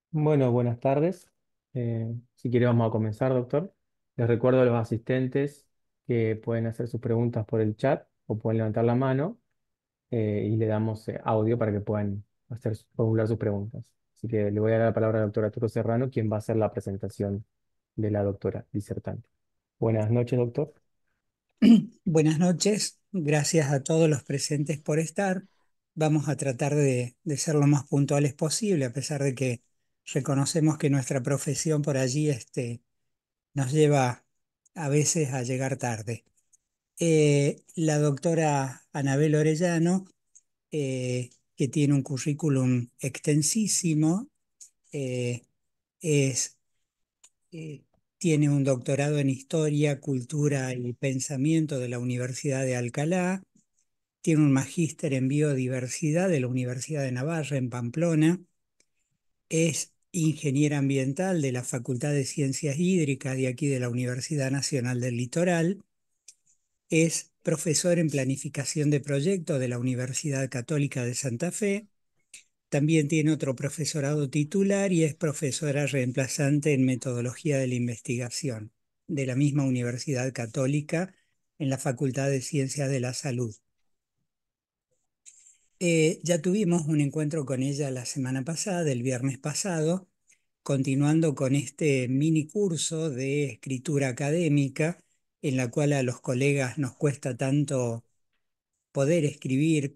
Bueno, buenas tardes. Si quiere vamos a comenzar, doctor. Les recuerdo a los asistentes que pueden hacer sus preguntas por el chat o pueden levantar la mano y le damos audio para que puedan formular sus preguntas. Así que le voy a dar la palabra al doctor Arturo Serrano, quien va a hacer la presentación de la doctora disertante. Buenas noches, doctor. Buenas noches, gracias a todos los presentes por estar. Vamos a tratar de ser lo más puntuales posible, a pesar de que reconocemos que nuestra profesión por allí nos lleva a veces a llegar tarde. La doctora Anabel Orellano, que tiene un currículum extensísimo, eh, es, eh, tiene un doctorado en Historia, Cultura y Pensamiento de la Universidad de Alcalá. Tiene un magíster en biodiversidad de la Universidad de Navarra en Pamplona. Es ingeniera ambiental de la Facultad de Ciencias Hídricas de aquí de la Universidad Nacional del Litoral. Es profesor en planificación de proyectos de la Universidad Católica de Santa Fe. También tiene otro profesorado titular y es profesora reemplazante en metodología de la investigación de la misma Universidad Católica en la Facultad de Ciencias de la Salud. Ya tuvimos un encuentro con ella la semana pasada, el viernes pasado, continuando con este mini curso de escritura académica, en la cual a los colegas nos cuesta tanto poder escribir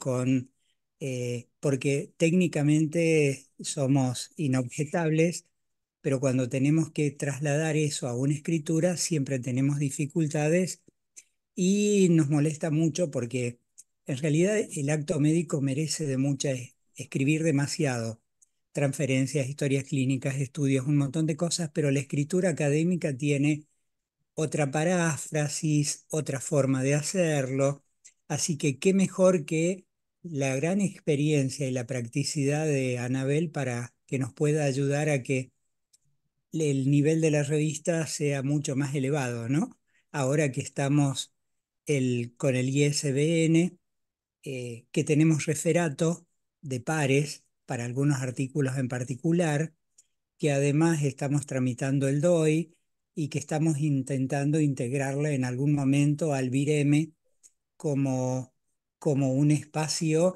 porque técnicamente somos inobjetables, pero cuando tenemos que trasladar eso a una escritura, siempre tenemos dificultades y nos molesta mucho porque en realidad el acto médico merece de mucha escribir demasiado, transferencias, historias clínicas, estudios, un montón de cosas, pero la escritura académica tiene otra paráfrasis, otra forma de hacerlo, así que qué mejor que la gran experiencia y la practicidad de Anabel para que nos pueda ayudar a que el nivel de la revista sea mucho más elevado, ¿no? Ahora que estamos con el ISBN, que tenemos referato de pares para algunos artículos en particular, que además estamos tramitando el DOI y que estamos intentando integrarla en algún momento al VIREME como, como un espacio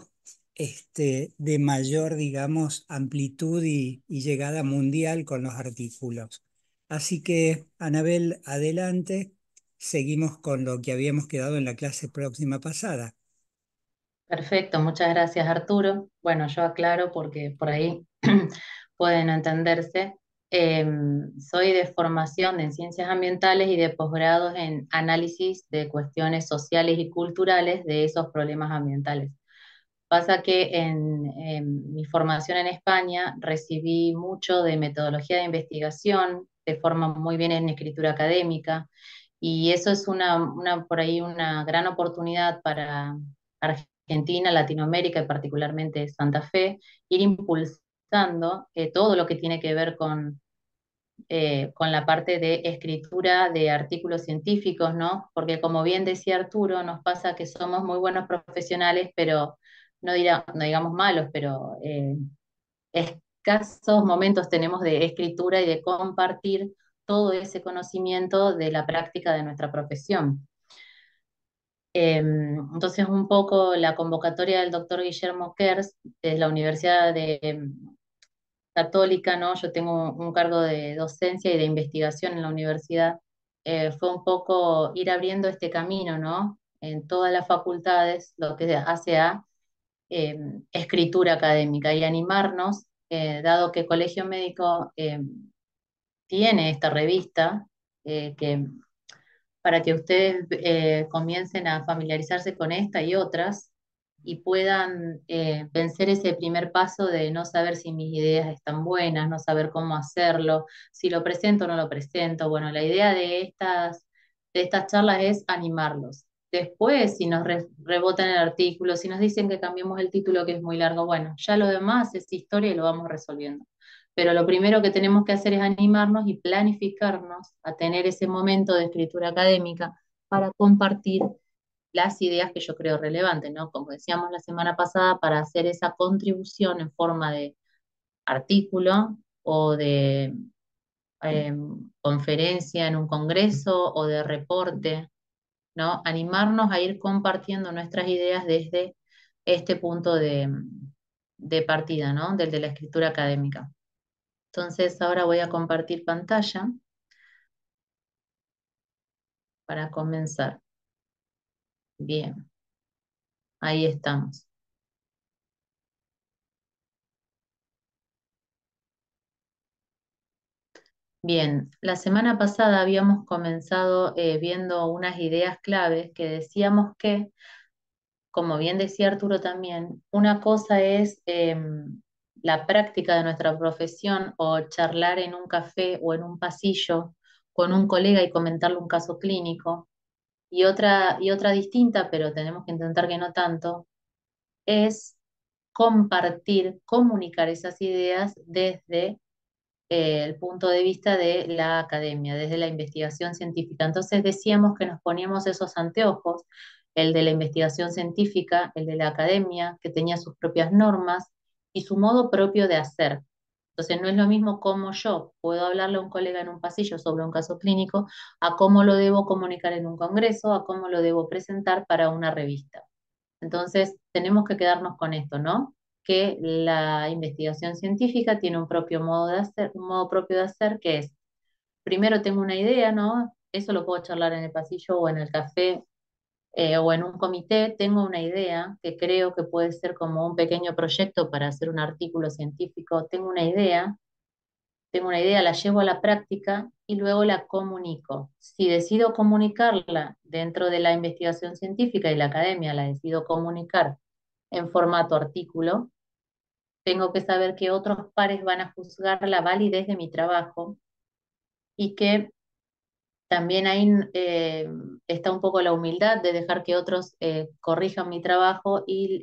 de mayor, digamos, amplitud y llegada mundial con los artículos. Así que, Anabel, adelante. Seguimos con lo que habíamos quedado en la clase próxima pasada. Perfecto, muchas gracias Arturo. Bueno, yo aclaro porque por ahí pueden entenderse. Soy de formación en ciencias ambientales y de posgrados en análisis de cuestiones sociales y culturales de esos problemas ambientales. Pasa que en mi formación en España recibí mucho de metodología de investigación, de forma muy bien en escritura académica, y eso es por ahí una gran oportunidad para Argentina, Latinoamérica y particularmente Santa Fe, ir impulsando todo lo que tiene que ver con la parte de escritura de artículos científicos, ¿no? Porque como bien decía Arturo, nos pasa que somos muy buenos profesionales, pero no digamos malos, pero escasos momentos tenemos de escritura y de compartir todo ese conocimiento de la práctica de nuestra profesión. Entonces, un poco la convocatoria del doctor Guillermo Kers de la Universidad Católica, ¿no? Yo tengo un cargo de docencia y de investigación en la universidad. Fue un poco ir abriendo este camino, ¿no? En todas las facultades, lo que hace a eh, escritura académica y animarnos, dado que Colegio Médico tiene esta revista, que para que ustedes comiencen a familiarizarse con esta y otras y puedan vencer ese primer paso de no saber si mis ideas están buenas, no saber cómo hacerlo, si lo presento o no lo presento. Bueno, la idea de estas charlas es animarlos. Después, si nos rebotan el artículo, si nos dicen que cambiemos el título que es muy largo, bueno, ya lo demás es historia y lo vamos resolviendo. Pero lo primero que tenemos que hacer es animarnos y planificarnos a tener ese momento de escritura académica para compartir las ideas que yo creo relevantes, ¿no? Como decíamos la semana pasada, para hacer esa contribución en forma de artículo, o de conferencia en un congreso o de reporte, ¿no? Animarnos a ir compartiendo nuestras ideas desde este punto de partida, ¿no? Del de la escritura académica. Entonces, ahora voy a compartir pantalla para comenzar. Bien, ahí estamos. Bien, la semana pasada habíamos comenzado viendo unas ideas claves que decíamos que, como bien decía Arturo también, una cosa es la práctica de nuestra profesión o charlar en un café o en un pasillo con un colega y comentarle un caso clínico. Y otra distinta, pero tenemos que intentar que no tanto, es compartir, comunicar esas ideas desde el punto de vista de la academia, desde la investigación científica. Entonces decíamos que nos poníamos esos anteojos, el de la investigación científica, el de la academia, que tenía sus propias normas y su modo propio de hacer. Entonces no es lo mismo cómo yo puedo hablarle a un colega en un pasillo sobre un caso clínico, a cómo lo debo comunicar en un congreso, a cómo lo debo presentar para una revista. Entonces, tenemos que quedarnos con esto, ¿no? Que la investigación científica tiene un propio modo de hacer, un modo propio de hacer, que es, primero tengo una idea, ¿no? Eso lo puedo charlar en el pasillo o en el café o en un comité, tengo una idea que creo que puede ser como un pequeño proyecto para hacer un artículo científico, tengo una idea, la llevo a la práctica y luego la comunico. Si decido comunicarla dentro de la investigación científica y la academia, la decido comunicar en formato artículo, tengo que saber que otros pares van a juzgar la validez de mi trabajo y que también ahí está un poco la humildad de dejar que otros corrijan mi trabajo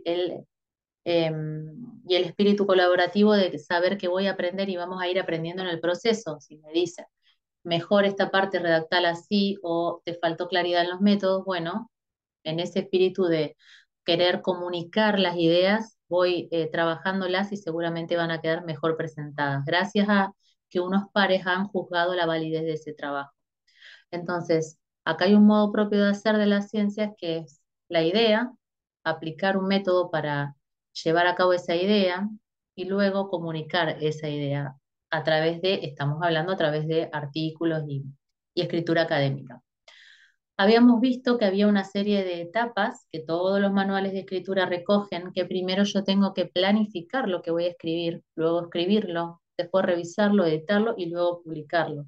y el espíritu colaborativo de saber que voy a aprender y vamos a ir aprendiendo en el proceso. Si me dicen, mejor esta parte redactala así o te faltó claridad en los métodos, bueno, en ese espíritu de querer comunicar las ideas, voy trabajándolas y seguramente van a quedar mejor presentadas, gracias a que unos pares han juzgado la validez de ese trabajo. Entonces, acá hay un modo propio de hacer de las ciencias que es la idea, aplicar un método para llevar a cabo esa idea y luego comunicar esa idea a través de, estamos hablando a través de artículos y escritura académica. Habíamos visto que había una serie de etapas que todos los manuales de escritura recogen, que primero yo tengo que planificar lo que voy a escribir, luego escribirlo, después revisarlo, editarlo y luego publicarlo.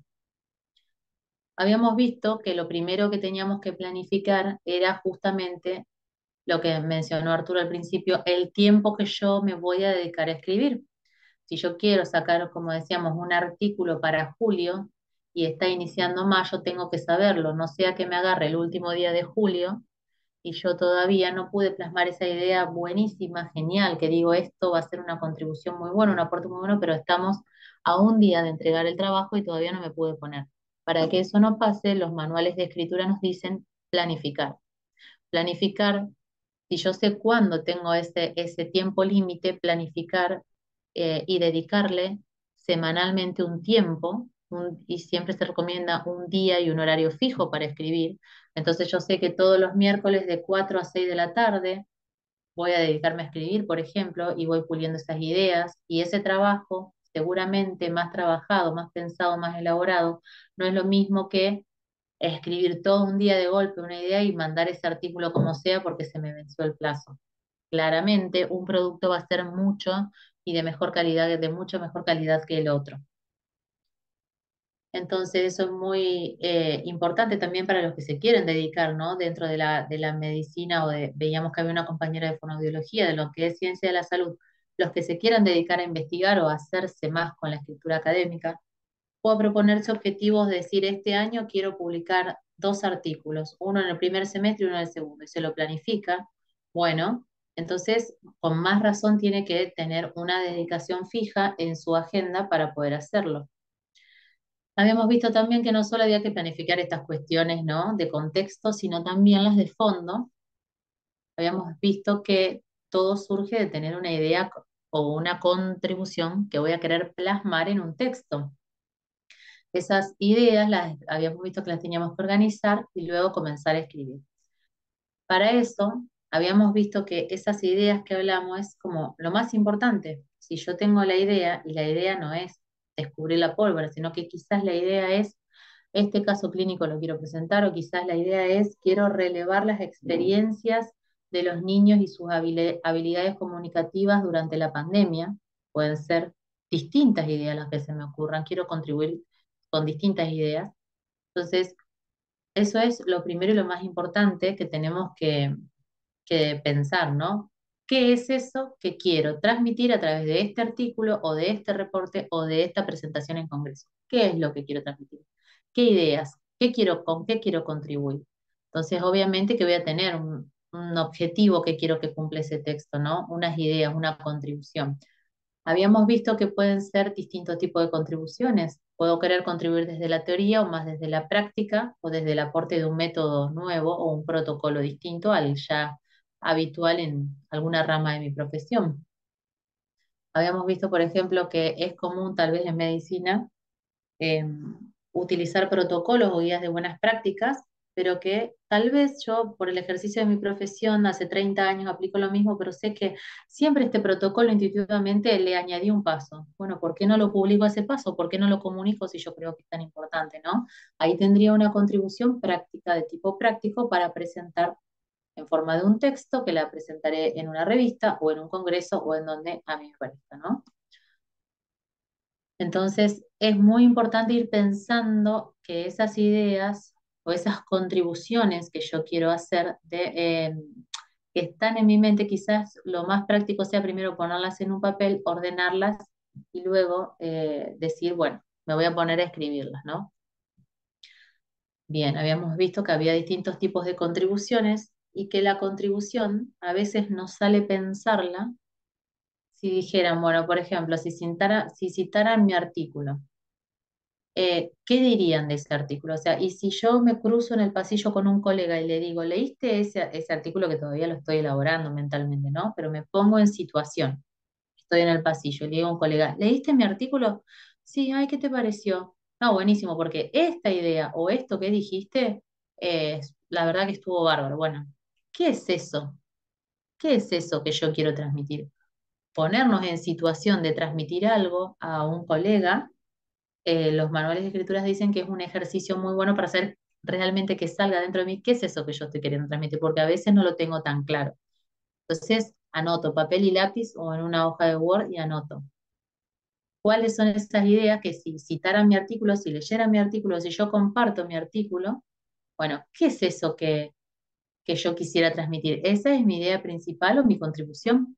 Habíamos visto que lo primero que teníamos que planificar era justamente lo que mencionó Arturo al principio, el tiempo que yo me voy a dedicar a escribir. Si yo quiero sacar, como decíamos, un artículo para julio y está iniciando mayo, tengo que saberlo, no sea que me agarre el último día de julio y yo todavía no pude plasmar esa idea buenísima, genial, que digo, esto va a ser una contribución muy buena, un aporte muy bueno, pero estamos a un día de entregar el trabajo y todavía no me pude poner. Para que eso no pase, los manuales de escritura nos dicen planificar. Planificar, si yo sé cuándo tengo ese tiempo límite, planificar y dedicarle semanalmente un tiempo, y siempre se recomienda un día y un horario fijo para escribir. Entonces yo sé que todos los miércoles de 4 a 6 de la tarde voy a dedicarme a escribir, por ejemplo, y voy puliendo esas ideas, y ese trabajo, seguramente más trabajado, más pensado, más elaborado, no es lo mismo que escribir todo un día de golpe una idea y mandar ese artículo como sea porque se me venció el plazo. Claramente un producto va a ser mucho y de mejor calidad, de mucho mejor calidad que el otro. Entonces eso es muy importante también para los que se quieren dedicar, ¿no? Dentro de la medicina veíamos que había una compañera de fonoaudiología, de lo que es ciencia de la salud, los que se quieran dedicar a investigar o a hacerse más con la escritura académica, puedo proponerse objetivos de decir, este año quiero publicar 2 artículos, uno en el primer semestre y uno en el segundo, y se lo planifica, bueno, entonces con más razón tiene que tener una dedicación fija en su agenda para poder hacerlo. Habíamos visto también que no solo había que planificar estas cuestiones, ¿no? De contexto, sino también las de fondo. Habíamos visto que todo surge de tener una idea o una contribución que voy a querer plasmar en un texto. Esas ideas las habíamos visto que las teníamos que organizar y luego comenzar a escribir. Para eso, habíamos visto que esas ideas que hablamos es como lo más importante. Si yo tengo la idea, y la idea no es descubrir la pólvora, sino que quizás la idea es, este caso clínico lo quiero presentar, o quizás la idea es, quiero relevar las experiencias de los niños y sus habilidades comunicativas durante la pandemia. Pueden ser distintas ideas las que se me ocurran, quiero contribuir con distintas ideas. Entonces, eso es lo primero y lo más importante que tenemos que pensar, ¿no? ¿Qué es eso que quiero transmitir a través de este artículo o de este reporte o de esta presentación en Congreso? ¿Qué es lo que quiero transmitir? ¿Qué ideas? ¿Con qué quiero contribuir? Entonces, obviamente que voy a tener un objetivo que quiero que cumpla ese texto, ¿no? Unas ideas, una contribución. Habíamos visto que pueden ser distintos tipos de contribuciones. Puedo querer contribuir desde la teoría o más desde la práctica o desde el aporte de un método nuevo o un protocolo distinto al ya habitual en alguna rama de mi profesión. Habíamos visto, por ejemplo, que es común tal vez en medicina eh, utilizar protocolos o guías de buenas prácticas, pero que tal vez yo, por el ejercicio de mi profesión, hace 30 años aplico lo mismo, pero sé que siempre este protocolo intuitivamente le añadí un paso. Bueno, ¿por qué no lo publico ese paso? ¿Por qué no lo comunico si yo creo que es tan importante, ¿no? Ahí tendría una contribución práctica de tipo práctico para presentar en forma de un texto que la presentaré en una revista o en un congreso o en donde a mí me parezca, ¿no? Entonces, es muy importante ir pensando que esas ideas o esas contribuciones que yo quiero hacer que están en mi mente, quizás lo más práctico sea primero ponerlas en un papel, ordenarlas y luego decir, bueno, me voy a poner a escribirlas, ¿no? Bien, habíamos visto que había distintos tipos de contribuciones y que la contribución a veces no sale pensarla si dijeran, bueno, por ejemplo, si citaran mi artículo. ¿Qué dirían de ese artículo? O sea, y si yo me cruzo en el pasillo con un colega y le digo, ¿leíste ese artículo que todavía lo estoy elaborando mentalmente, ¿no? Pero me pongo en situación, estoy en el pasillo y le digo a un colega, ¿leíste mi artículo? Sí, ay, ¿qué te pareció? No, buenísimo, porque esta idea o esto que dijiste, la verdad que estuvo bárbaro. Bueno, ¿qué es eso? ¿Qué es eso que yo quiero transmitir? Ponernos en situación de transmitir algo a un colega. Los manuales de escrituras dicen que es un ejercicio muy bueno para hacer realmente que salga dentro de mí qué es eso que yo estoy queriendo transmitir, porque a veces no lo tengo tan claro. Entonces, anoto papel y lápiz o en una hoja de Word y anoto. ¿Cuáles son esas ideas que si citaran mi artículo, si leyeran mi artículo, si yo comparto mi artículo, bueno, ¿qué es eso que yo quisiera transmitir? ¿Esa es mi idea principal o mi contribución?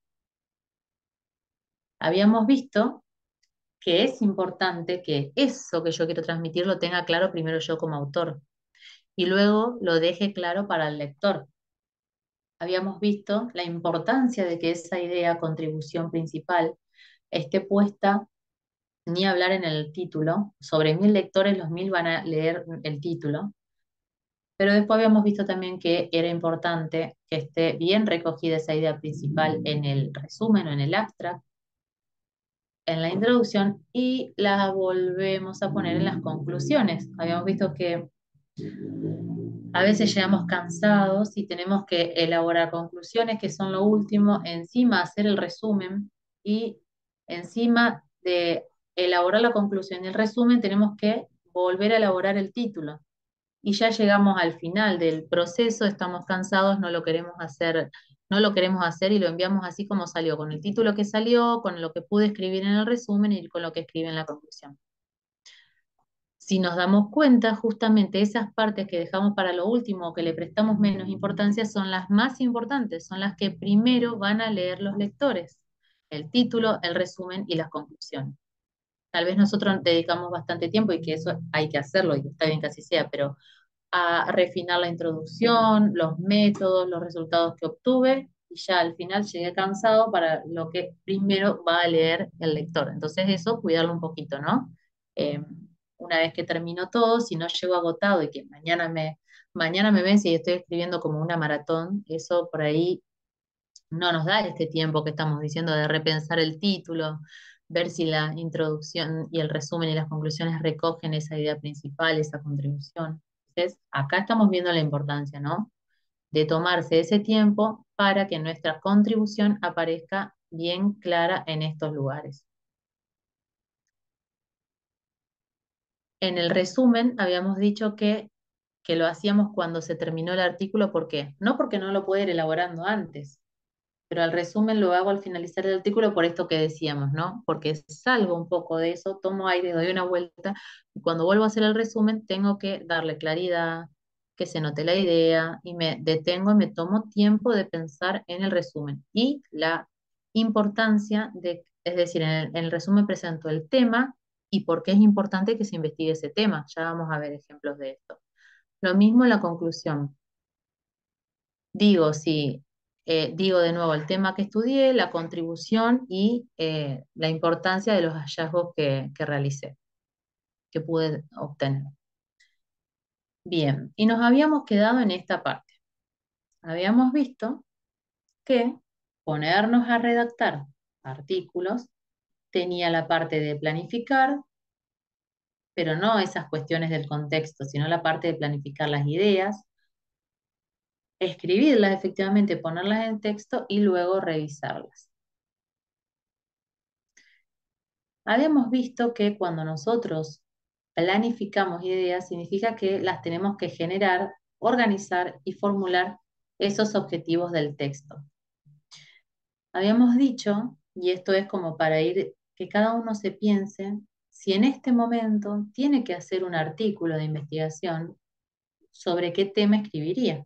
Habíamos visto que es importante que eso que yo quiero transmitir lo tenga claro primero yo como autor y luego lo deje claro para el lector. Habíamos visto la importancia de que esa idea, contribución principal, esté puesta, ni hablar en el título. Sobre 1000 lectores, los 1000 van a leer el título. Pero después habíamos visto también que era importante que esté bien recogida esa idea principal en el resumen o en el abstract, en la introducción, y la volvemos a poner en las conclusiones. Habíamos visto que a veces llegamos cansados y tenemos que elaborar conclusiones, que son lo último, encima hacer el resumen y encima de elaborar la conclusión y el resumen tenemos que volver a elaborar el título. Y ya llegamos al final del proceso, estamos cansados, no lo queremos hacer y lo enviamos así como salió, con el título que salió, con lo que pude escribir en el resumen y con lo que escribí en la conclusión. Si nos damos cuenta, justamente esas partes que dejamos para lo último o que le prestamos menos importancia son las más importantes, son las que primero van a leer los lectores, el título, el resumen y las conclusiones. Tal vez nosotros dedicamos bastante tiempo y que eso hay que hacerlo y está bien que así sea, pero a refinar la introducción, los métodos, los resultados que obtuve y ya al final llegué cansado para lo que primero va a leer el lector. Entonces eso, cuidarlo un poquito, ¿no? Eh, una vez que termino todo, si no llego agotado y que mañana me vence y estoy escribiendo como una maratón, eso por ahí no nos da este tiempo que estamos diciendo de repensar el título, ver si la introducción y el resumen y las conclusiones recogen esa idea principal, esa contribución. Entonces, acá estamos viendo la importancia, ¿no? De tomarse ese tiempo para que nuestra contribución aparezca bien clara en estos lugares. En el resumen habíamos dicho que lo hacíamos cuando se terminó el artículo, ¿por qué? No porque no lo pueda ir elaborando antes, pero al resumen lo hago al finalizar el artículo por esto que decíamos, ¿no? Porque salgo un poco de eso, tomo aire, doy una vuelta, y cuando vuelvo a hacer el resumen tengo que darle claridad, que se note la idea, y me detengo y me tomo tiempo de pensar en el resumen. Y la importancia de, es decir, en el resumen presento el tema y por qué es importante que se investigue ese tema. Ya vamos a ver ejemplos de esto. Lo mismo en la conclusión. Digo, sí, digo de nuevo el tema que estudié, la contribución y la importancia de los hallazgos que realicé, que pude obtener. Bien, y nos habíamos quedado en esta parte. Habíamos visto que ponernos a redactar artículos tenía la parte de planificar, pero no esas cuestiones del contexto, sino la parte de planificar las ideas, escribirlas efectivamente, ponerlas en texto y luego revisarlas. Habíamos visto que cuando nosotros planificamos ideas, significa que las tenemos que generar, organizar y formular esos objetivos del texto. Habíamos dicho, y esto es como para ir, que cada uno se piense si en este momento tiene que hacer un artículo de investigación, sobre qué tema escribiría.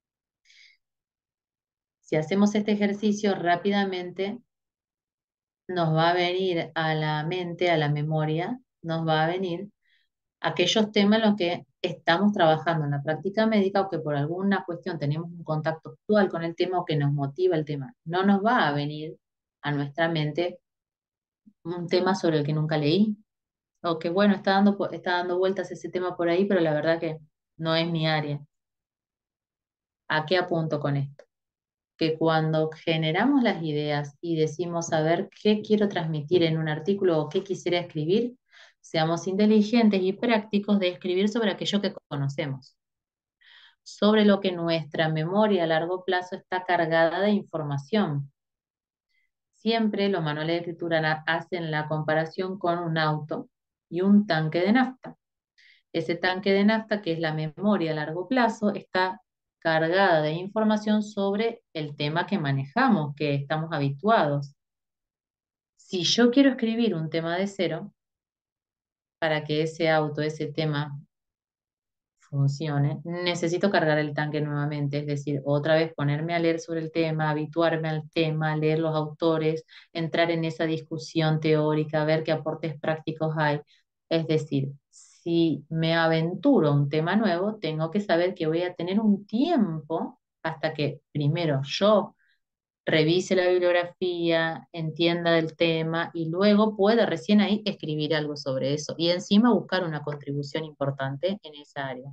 Si hacemos este ejercicio rápidamente, nos va a venir a la mente, a la memoria, nos va a venir aquellos temas en los que estamos trabajando en la práctica médica o que por alguna cuestión tenemos un contacto actual con el tema o que nos motiva el tema. No nos va a venir a nuestra mente un tema sobre el que nunca leí o que, bueno, está dando vueltas ese tema por ahí, pero la verdad que no es mi área. ¿A qué apunto con esto? Que cuando generamos las ideas y decimos a ver qué quiero transmitir en un artículo o qué quisiera escribir, seamos inteligentes y prácticos de escribir sobre aquello que conocemos, sobre lo que nuestra memoria a largo plazo está cargada de información. Siempre los manuales de escritura hacen la comparación con un auto y un tanque de nafta. Ese tanque de nafta, que es la memoria a largo plazo, está cargada de información sobre el tema que manejamos, que estamos habituados. Si yo quiero escribir un tema de cero, para que ese auto, ese tema funcione, necesito cargar el tanque nuevamente, es decir, otra vez ponerme a leer sobre el tema, habituarme al tema, leer los autores, entrar en esa discusión teórica, ver qué aportes prácticos hay. Es decir, si me aventuro a un tema nuevo, tengo que saber que voy a tener un tiempo hasta que primero yo revise la bibliografía, entienda del tema y luego pueda recién ahí escribir algo sobre eso y encima buscar una contribución importante en esa área.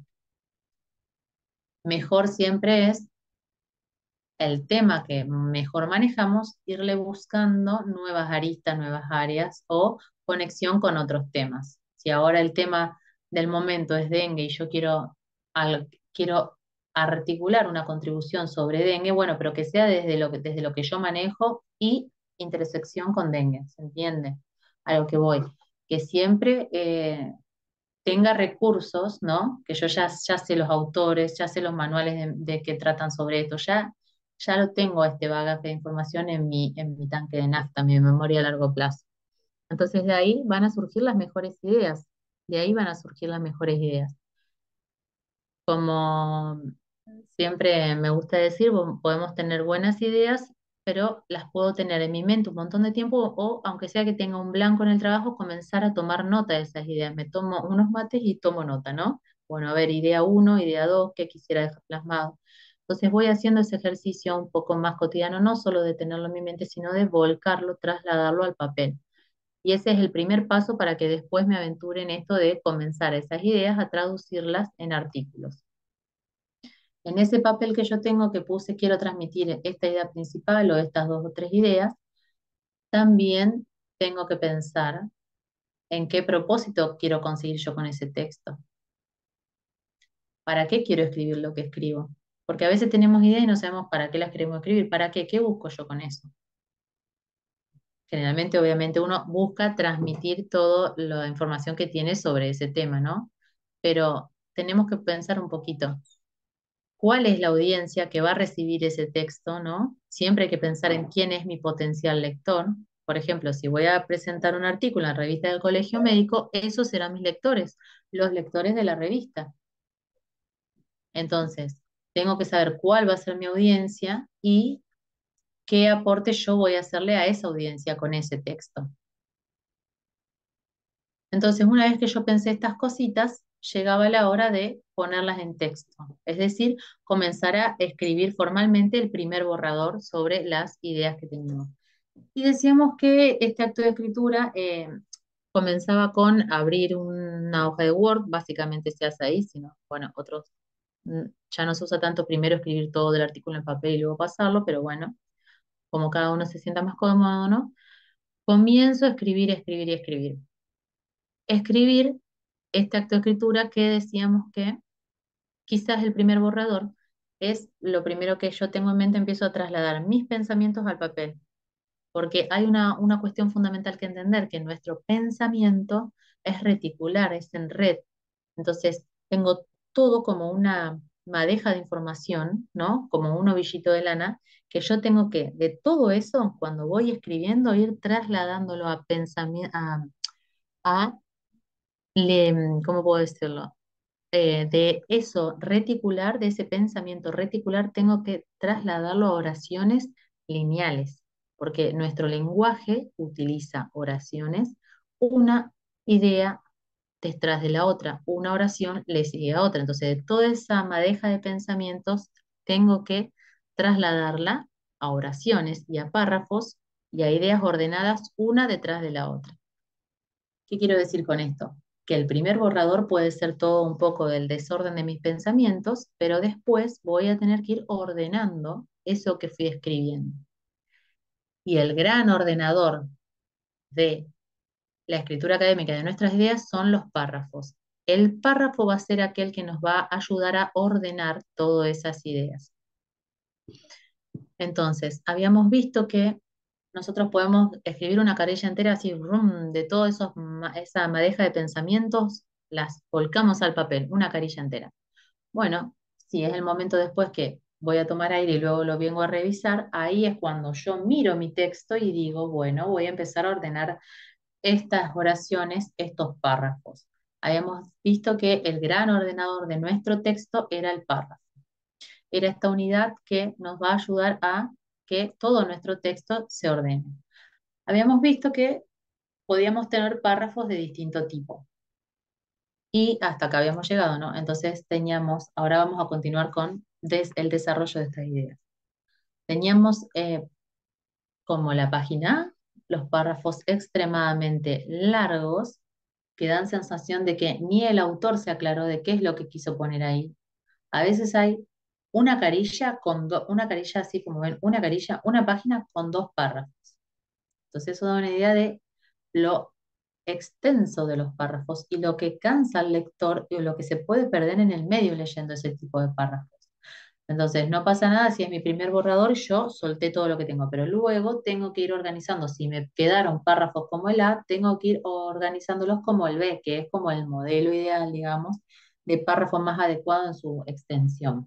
Mejor siempre es el tema que mejor manejamos, irle buscando nuevas aristas, nuevas áreas o conexión con otros temas. Si ahora el tema del momento es dengue y yo quiero articular una contribución sobre dengue, bueno, pero que sea desde lo que yo manejo y intersección con dengue, ¿se entiende? A lo que voy. Que siempre tenga recursos, ¿no? Que yo ya sé los autores, ya sé los manuales de que tratan sobre esto, ya lo tengo este bagaje de información en mi tanque de nafta, mi memoria a largo plazo. Entonces de ahí van a surgir las mejores ideas, de ahí van a surgir las mejores ideas. Como siempre me gusta decir, podemos tener buenas ideas, pero las puedo tener en mi mente un montón de tiempo o, aunque sea que tenga un blanco en el trabajo, comenzar a tomar nota de esas ideas. Me tomo unos mates y tomo nota, ¿no? Bueno, a ver, idea uno, idea 2, ¿qué quisiera dejar plasmado? Entonces voy haciendo ese ejercicio un poco más cotidiano, no solo de tenerlo en mi mente, sino de volcarlo, trasladarlo al papel. Y ese es el primer paso para que después me aventure en esto de comenzar esas ideas a traducirlas en artículos. En ese papel que yo tengo que puse, quiero transmitir esta idea principal o estas dos o tres ideas, también tengo que pensar en qué propósito quiero conseguir yo con ese texto. ¿Para qué quiero escribir lo que escribo? Porque a veces tenemos ideas y no sabemos para qué las queremos escribir. ¿Para qué? ¿Qué busco yo con eso? Generalmente, obviamente, uno busca transmitir toda la información que tiene sobre ese tema, ¿no? Pero tenemos que pensar un poquito, ¿cuál es la audiencia que va a recibir ese texto, ¿no? Siempre hay que pensar en quién es mi potencial lector. Por ejemplo, si voy a presentar un artículo en la revista del Colegio Médico, esos serán mis lectores, los lectores de la revista. Entonces, tengo que saber cuál va a ser mi audiencia y qué aporte yo voy a hacerle a esa audiencia con ese texto. Entonces, una vez que yo pensé estas cositas, llegaba la hora de ponerlas en texto, es decir, comenzar a escribir formalmente el primer borrador sobre las ideas que teníamos. Y decíamos que este acto de escritura comenzaba con abrir una hoja de Word, básicamente se hace ahí, sino, bueno, otros, ya no se usa tanto primero escribir todo el artículo en papel y luego pasarlo, pero bueno, como cada uno se sienta más cómodo, ¿no? Comienzo a escribir, escribir y escribir. Escribir este acto de escritura que decíamos que quizás el primer borrador es lo primero que yo tengo en mente, empiezo a trasladar mis pensamientos al papel, porque hay una cuestión fundamental que entender, que nuestro pensamiento es reticular, es en red. Entonces, tengo todo como una madeja de información, ¿no? Como un ovillito de lana, que yo tengo que, de todo eso, cuando voy escribiendo, ir trasladándolo a pensamiento, a ¿cómo puedo decirlo? De eso reticular, de ese pensamiento reticular, tengo que trasladarlo a oraciones lineales, porque nuestro lenguaje utiliza oraciones, una idea detrás de la otra, una oración le sigue a otra. Entonces, de toda esa madeja de pensamientos, tengo que trasladarla a oraciones y a párrafos y a ideas ordenadas una detrás de la otra. ¿Qué quiero decir con esto? Que el primer borrador puede ser todo un poco del desorden de mis pensamientos, pero después voy a tener que ir ordenando eso que fui escribiendo. Y el gran ordenador de la escritura académica de nuestras ideas son los párrafos. El párrafo va a ser aquel que nos va a ayudar a ordenar todas esas ideas. Entonces, habíamos visto que nosotros podemos escribir una carilla entera así, rum, de toda esa madeja de pensamientos, las volcamos al papel, una carilla entera. Bueno, si es el momento después que voy a tomar aire y luego lo vengo a revisar, ahí es cuando yo miro mi texto y digo, bueno, voy a empezar a ordenar estas oraciones, estos párrafos. Habíamos visto que el gran ordenador de nuestro texto era el párrafo. Era esta unidad que nos va a ayudar a que todo nuestro texto se ordene. Habíamos visto que podíamos tener párrafos de distinto tipo. Y hasta acá habíamos llegado, ¿no? Entonces teníamos, ahora vamos a continuar con el desarrollo de estas ideas. Teníamos como la página A, los párrafos extremadamente largos que dan sensación de que ni el autor se aclaró de qué es lo que quiso poner ahí. A veces hay una carilla una carilla así como ven, una carilla, una página con dos párrafos. Entonces eso da una idea de lo extenso de los párrafos y lo que cansa al lector y lo que se puede perder en el medio leyendo ese tipo de párrafos. Entonces, no pasa nada si es mi primer borrador, yo solté todo lo que tengo, pero luego tengo que ir organizando. Si me quedaron párrafos como el A, tengo que ir organizándolos como el B, que es como el modelo ideal, digamos, de párrafo más adecuado en su extensión.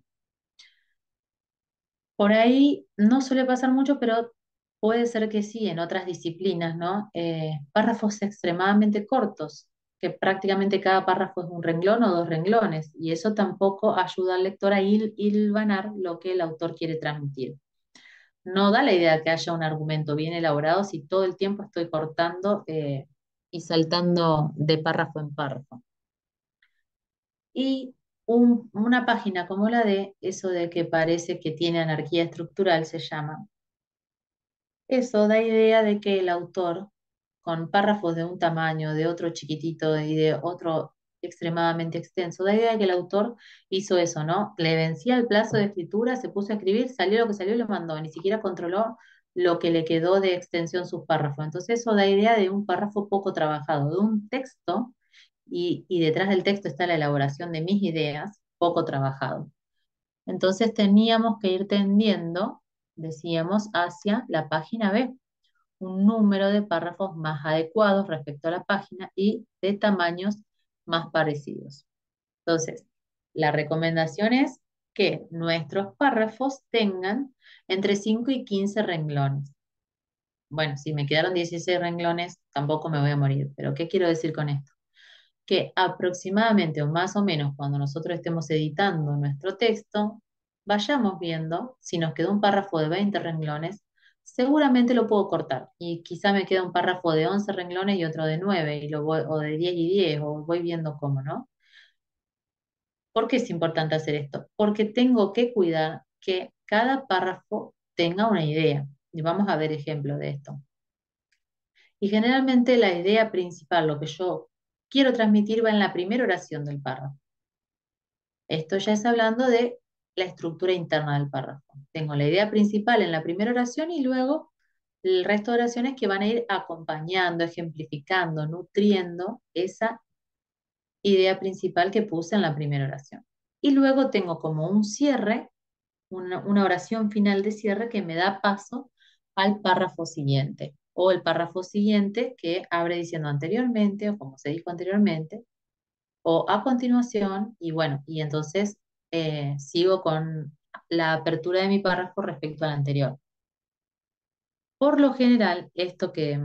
Por ahí no suele pasar mucho, pero puede ser que sí en otras disciplinas, ¿no? Párrafos extremadamente cortos, que prácticamente cada párrafo es un renglón o dos renglones, y eso tampoco ayuda al lector a hilvanar lo que el autor quiere transmitir. No da la idea que haya un argumento bien elaborado si todo el tiempo estoy cortando y saltando de párrafo en párrafo. Y una página como la de eso de que parece que tiene anarquía estructural se llama. Eso da idea de que el autor, con párrafos de un tamaño, de otro chiquitito y de otro extremadamente extenso. Da idea de que el autor hizo eso, ¿no? Le vencía el plazo de escritura, se puso a escribir, salió lo que salió y lo mandó, ni siquiera controló lo que le quedó de extensión sus párrafos. Entonces eso da idea de un párrafo poco trabajado, de un texto, y detrás del texto está la elaboración de mis ideas, poco trabajado. Entonces teníamos que ir tendiendo, decíamos, hacia la página B, un número de párrafos más adecuados respecto a la página y de tamaños más parecidos. Entonces, la recomendación es que nuestros párrafos tengan entre 5 y 15 renglones. Bueno, si me quedaron 16 renglones, tampoco me voy a morir, pero ¿qué quiero decir con esto? Que aproximadamente o más o menos cuando nosotros estemos editando nuestro texto, vayamos viendo si nos quedó un párrafo de 20 renglones, seguramente lo puedo cortar y quizá me queda un párrafo de 11 renglones y otro de 9 y o de 10 y 10 o voy viendo cómo, ¿no? ¿Por qué es importante hacer esto? Porque tengo que cuidar que cada párrafo tenga una idea. Y vamos a ver ejemplos de esto. Y generalmente la idea principal, lo que yo quiero transmitir, va en la primera oración del párrafo. Esto ya es hablando de la estructura interna del párrafo. Tengo la idea principal en la primera oración y luego el resto de oraciones que van a ir acompañando, ejemplificando, nutriendo esa idea principal que puse en la primera oración. Y luego tengo como un cierre, una oración final de cierre que me da paso al párrafo siguiente, o el párrafo siguiente que abre diciendo anteriormente, o como se dijo anteriormente, o a continuación, y bueno, y entonces sigo con la apertura de mi párrafo respecto al anterior. Por lo general, esto que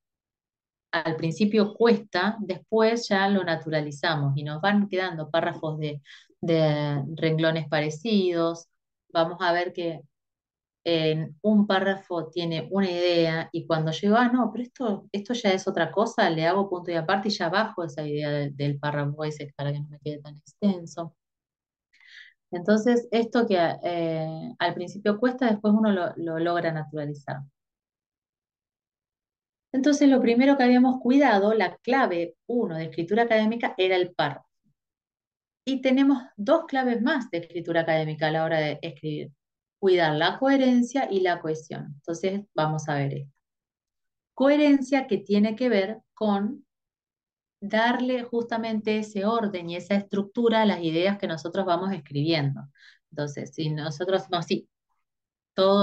al principio cuesta, después ya lo naturalizamos y nos van quedando párrafos de renglones parecidos. Vamos a ver que en un párrafo tiene una idea y cuando llego, no, pero esto ya es otra cosa, le hago punto y aparte y ya bajo esa idea del párrafo ese para que no me quede tan extenso. Entonces, esto que al principio cuesta, después uno lo logra naturalizar. Entonces, lo primero que habíamos cuidado, la clave uno de escritura académica, era el párrafo. Y tenemos dos claves más de escritura académica a la hora de escribir. Cuidar la coherencia y la cohesión. Entonces, vamos a ver esto. Coherencia que tiene que ver con darle justamente ese orden y esa estructura a las ideas que nosotros vamos escribiendo. Entonces, si nosotros, no, sí, todo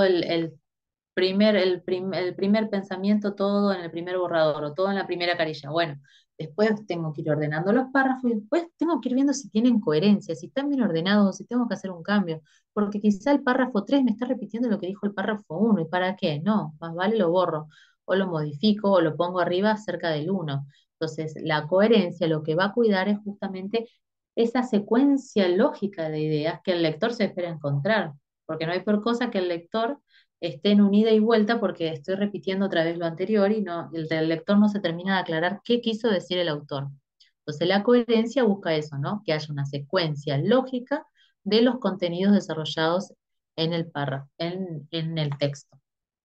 el primer pensamiento, todo en el primer borrador o todo en la primera carilla. Bueno, después tengo que ir ordenando los párrafos y después tengo que ir viendo si tienen coherencia, si están bien ordenados o si tengo que hacer un cambio. Porque quizá el párrafo 3 me está repitiendo lo que dijo el párrafo 1. ¿Y para qué? No, más vale lo borro o lo modifico o lo pongo arriba cerca del 1. Entonces, la coherencia lo que va a cuidar es justamente esa secuencia lógica de ideas que el lector se espera encontrar. Porque no hay por cosa que el lector esté en un ida y vuelta porque estoy repitiendo otra vez lo anterior y no, el lector no se termina de aclarar qué quiso decir el autor. Entonces la coherencia busca eso, ¿no? Que haya una secuencia lógica de los contenidos desarrollados en el párrafo, en el texto.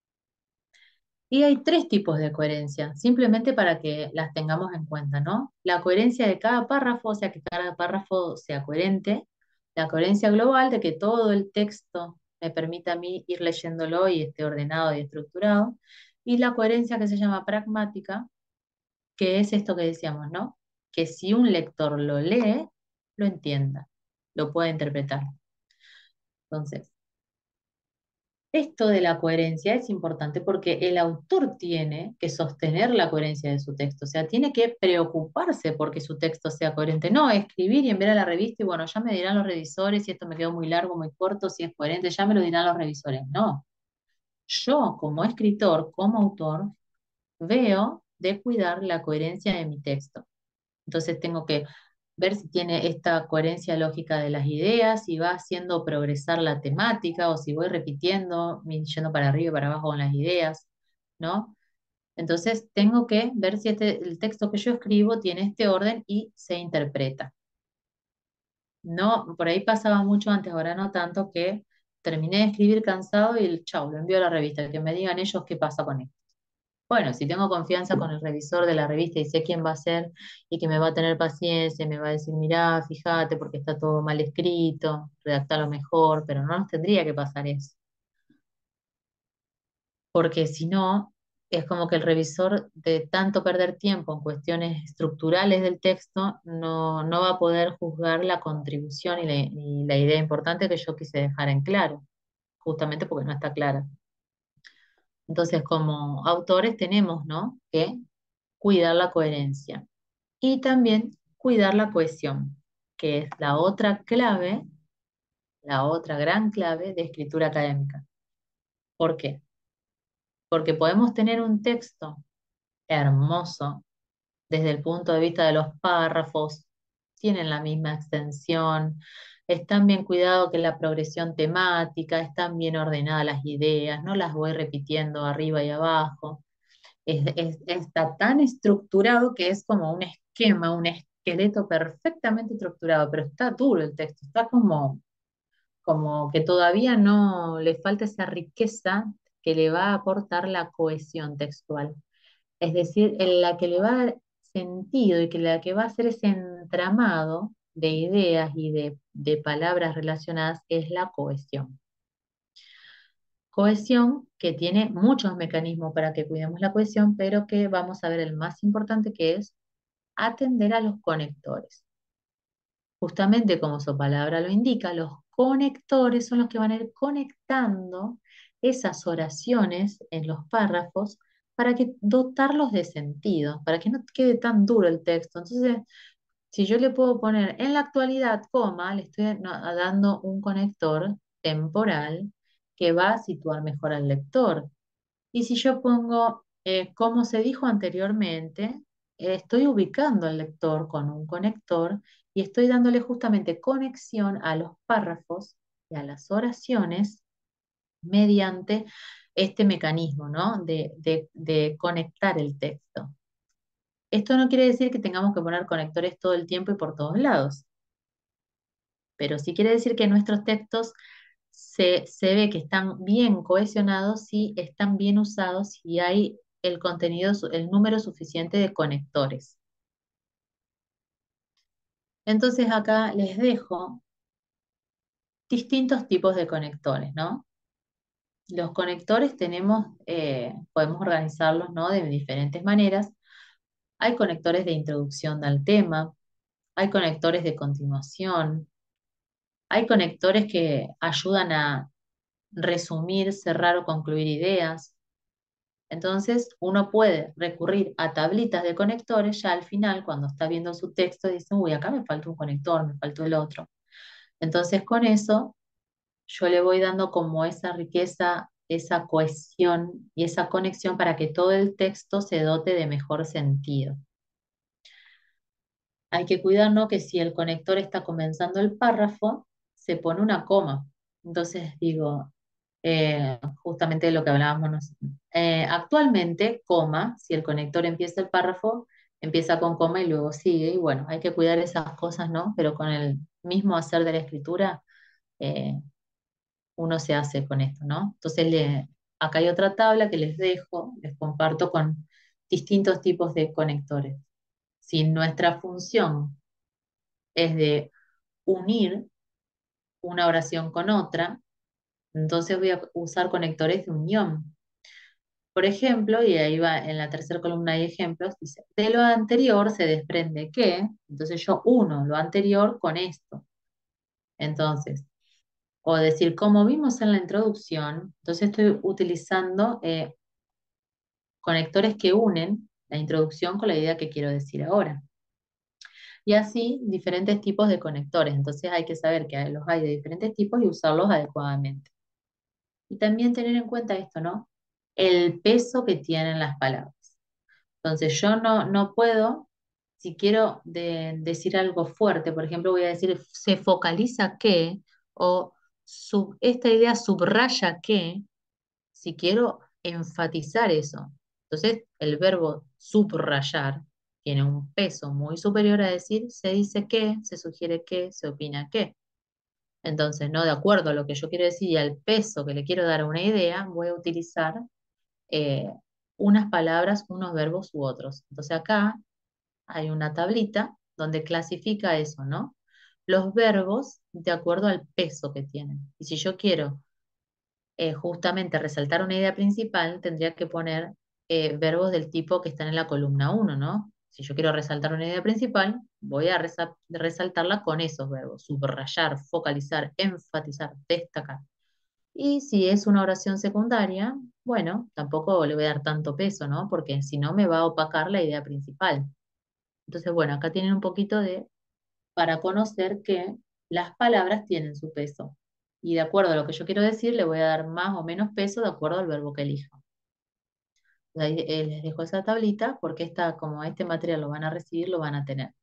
Y hay tres tipos de coherencia, simplemente para que las tengamos en cuenta, ¿no? La coherencia de cada párrafo, o sea, que cada párrafo sea coherente. La coherencia global, de que todo el texto me permita a mí ir leyéndolo y esté ordenado y estructurado. Y la coherencia que se llama pragmática, que es esto que decíamos, ¿no? Que si un lector lo lee, lo entienda, lo pueda interpretar. Entonces, esto de la coherencia es importante porque el autor tiene que sostener la coherencia de su texto, o sea, tiene que preocuparse porque su texto sea coherente, no escribir y enviar a la revista y bueno, ya me dirán los revisores si esto me quedó muy largo, muy corto, si es coherente, ya me lo dirán los revisores. No, yo como escritor, como autor, veo de cuidar la coherencia de mi texto. Entonces tengo que ver si tiene esta coherencia lógica de las ideas, si va haciendo progresar la temática o si voy repitiendo, yendo para arriba y para abajo con las ideas, ¿no? Entonces tengo que ver si el texto que yo escribo tiene este orden y se interpreta. No, por ahí pasaba mucho antes, ahora no tanto, que terminé de escribir cansado y chau, lo envío a la revista, que me digan ellos qué pasa con esto. Bueno, si tengo confianza con el revisor de la revista y sé quién va a ser y que me va a tener paciencia, y me va a decir, mirá, fíjate porque está todo mal escrito, redactalo mejor, pero no nos tendría que pasar eso. Porque si no, es como que el revisor de tanto perder tiempo en cuestiones estructurales del texto no va a poder juzgar la contribución y la idea importante que yo quise dejar en claro, justamente porque no está clara. Entonces, como autores tenemos, ¿no?, que cuidar la coherencia y también cuidar la cohesión, que es la otra clave, la otra gran clave de escritura académica. ¿Por qué? Porque podemos tener un texto hermoso desde el punto de vista de los párrafos, tienen la misma extensión, están bien cuidados que la progresión temática, están bien ordenadas las ideas, no las voy repitiendo arriba y abajo. Está tan estructurado que es como un esquema, un esqueleto perfectamente estructurado, pero está duro el texto, está como que todavía no le falta esa riqueza que le va a aportar la cohesión textual. Es decir, en la que le va a dar sentido y que la que va a hacer ese entramado de ideas y de palabras relacionadas es la cohesión. Cohesión que tiene muchos mecanismos para que cuidemos la cohesión, pero que vamos a ver el más importante, que es atender a los conectores. Justamente como su palabra lo indica, los conectores son los que van a ir conectando esas oraciones en los párrafos para que dotarlos de sentido, para que no quede tan duro el texto. Entonces, si yo le puedo poner en la actualidad, coma, le estoy dando un conector temporal que va a situar mejor al lector. Y si yo pongo, como se dijo anteriormente, estoy ubicando al lector con un conector y estoy dándole justamente conexión a los párrafos y a las oraciones mediante este mecanismo, ¿no?, de conectar el texto. Esto no quiere decir que tengamos que poner conectores todo el tiempo y por todos lados, pero sí quiere decir que nuestros textos se ve que están bien cohesionados si están bien usados y hay el contenido, el número suficiente de conectores. Entonces acá les dejo distintos tipos de conectores, ¿no? Los conectores tenemos, podemos organizarlos, ¿no?, de diferentes maneras. Hay conectores de introducción al tema, hay conectores de continuación, hay conectores que ayudan a resumir, cerrar o concluir ideas. Entonces, uno puede recurrir a tablitas de conectores ya al final, cuando está viendo su texto, y dice, uy, acá me falta un conector, me faltó el otro. Entonces, con eso, yo le voy dando como esa riqueza, esa cohesión y esa conexión para que todo el texto se dote de mejor sentido. Hay que cuidarnos que si el conector está comenzando el párrafo, se pone una coma. Entonces digo, justamente de lo que hablábamos, actualmente, coma, si el conector empieza el párrafo, empieza con coma y luego sigue. Y bueno, hay que cuidar esas cosas, ¿no? Pero con el mismo hacer de la escritura, eh, uno se hace con esto, ¿no? Entonces, acá hay otra tabla que les dejo, les comparto con distintos tipos de conectores. Si nuestra función es de unir una oración con otra, entonces voy a usar conectores de unión. Por ejemplo, y ahí va en la tercera columna hay ejemplos, dice, de lo anterior se desprende que, entonces yo uno lo anterior con esto. Entonces, o decir, como vimos en la introducción, entonces estoy utilizando conectores que unen la introducción con la idea que quiero decir ahora. Y así diferentes tipos de conectores. Entonces hay que saber que los hay de diferentes tipos y usarlos adecuadamente. Y también tener en cuenta esto, ¿no? El peso que tienen las palabras. Entonces yo no puedo, si quiero decir algo fuerte, por ejemplo, voy a decir se focaliza que, o esta idea subraya que, si quiero enfatizar eso. Entonces el verbo subrayar tiene un peso muy superior a decir se dice que, se sugiere que, se opina que. Entonces, no de acuerdo a lo que yo quiero decir y al peso que le quiero dar a una idea, voy a utilizar eh, unas palabras, unos verbos u otros. Entonces acá hay una tablita donde clasifica eso, ¿no? Los verbos de acuerdo al peso que tienen. Y si yo quiero justamente resaltar una idea principal, tendría que poner verbos del tipo que están en la columna uno, ¿no? Si yo quiero resaltar una idea principal, voy a resaltarla con esos verbos: subrayar, focalizar, enfatizar, destacar. Y si es una oración secundaria, bueno, tampoco le voy a dar tanto peso, ¿no? Porque si no me va a opacar la idea principal. Entonces, bueno, acá tienen un poquito para conocer que las palabras tienen su peso. Y de acuerdo a lo que yo quiero decir, le voy a dar más o menos peso de acuerdo al verbo que elija. Ahí, les dejo esa tablita porque como este material lo van a recibir, lo van a tener.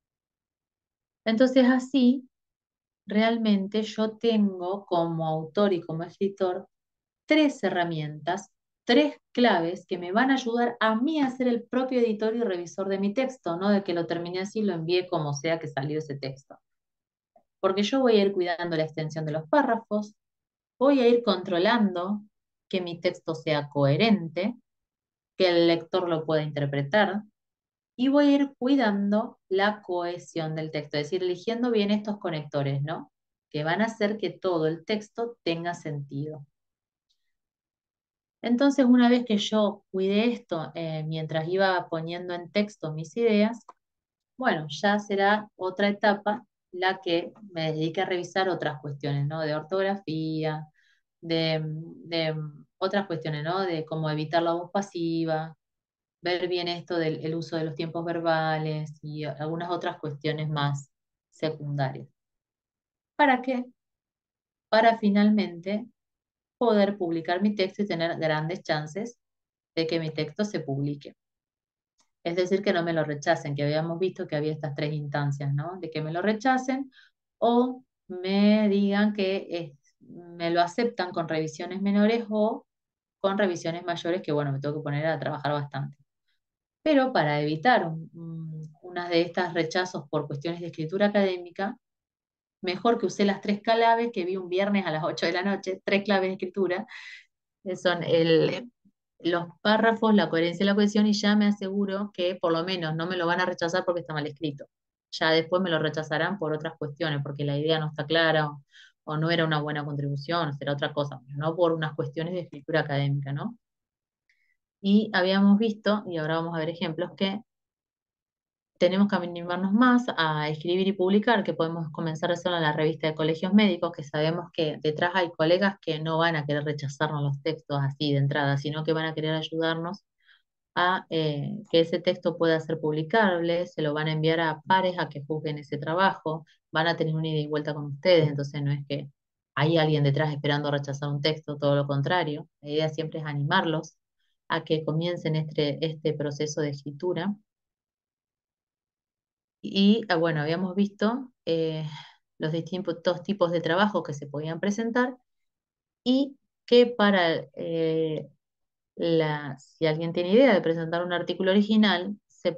Entonces, así, realmente yo tengo como autor y como escritor tres herramientas, tres claves que me van a ayudar a mí a ser el propio editor y revisor de mi texto, no de que lo termine así y lo envíe como sea que salió ese texto. Porque yo voy a ir cuidando la extensión de los párrafos, voy a ir controlando que mi texto sea coherente, que el lector lo pueda interpretar, y voy a ir cuidando la cohesión del texto, es decir, eligiendo bien estos conectores, ¿no? Que van a hacer que todo el texto tenga sentido. Entonces, una vez que yo cuidé esto, mientras iba poniendo en texto mis ideas, bueno, ya será otra etapa la que me dedique a revisar otras cuestiones, ¿no? De ortografía, de otras cuestiones, ¿no? De cómo evitar la voz pasiva, ver bien esto del el uso de los tiempos verbales y algunas otras cuestiones más secundarias. ¿Para qué? Para finalmente poder publicar mi texto y tener grandes chances de que mi texto se publique. Es decir, que no me lo rechacen, que habíamos visto que había estas tres instancias, ¿no? De que me lo rechacen o me digan que me lo aceptan con revisiones menores o con revisiones mayores, que bueno, me tengo que poner a trabajar bastante. Pero para evitar una de estas rechazos por cuestiones de escritura académica, mejor que usé las tres claves que vi un viernes a las 8 de la noche, tres claves de escritura, que son los párrafos, la coherencia y la cohesión, y ya me aseguro que por lo menos no me lo van a rechazar porque está mal escrito. Ya después me lo rechazarán por otras cuestiones, porque la idea no está clara o no era una buena contribución, o será otra cosa, pero no por unas cuestiones de escritura académica, ¿no? Y habíamos visto, y ahora vamos a ver ejemplos, que tenemos que animarnos más a escribir y publicar, que podemos comenzar a hacerlo en la revista de colegios médicos, que sabemos que detrás hay colegas que no van a querer rechazarnos los textos así de entrada, sino que van a querer ayudarnos a que ese texto pueda ser publicable, se lo van a enviar a pares a que juzguen ese trabajo, van a tener una ida y vuelta con ustedes, entonces no es que hay alguien detrás esperando rechazar un texto, todo lo contrario, la idea siempre es animarlos a que comiencen este proceso de escritura. Y bueno, habíamos visto los distintos tipos de trabajo que se podían presentar y que para si alguien tiene idea de presentar un artículo original,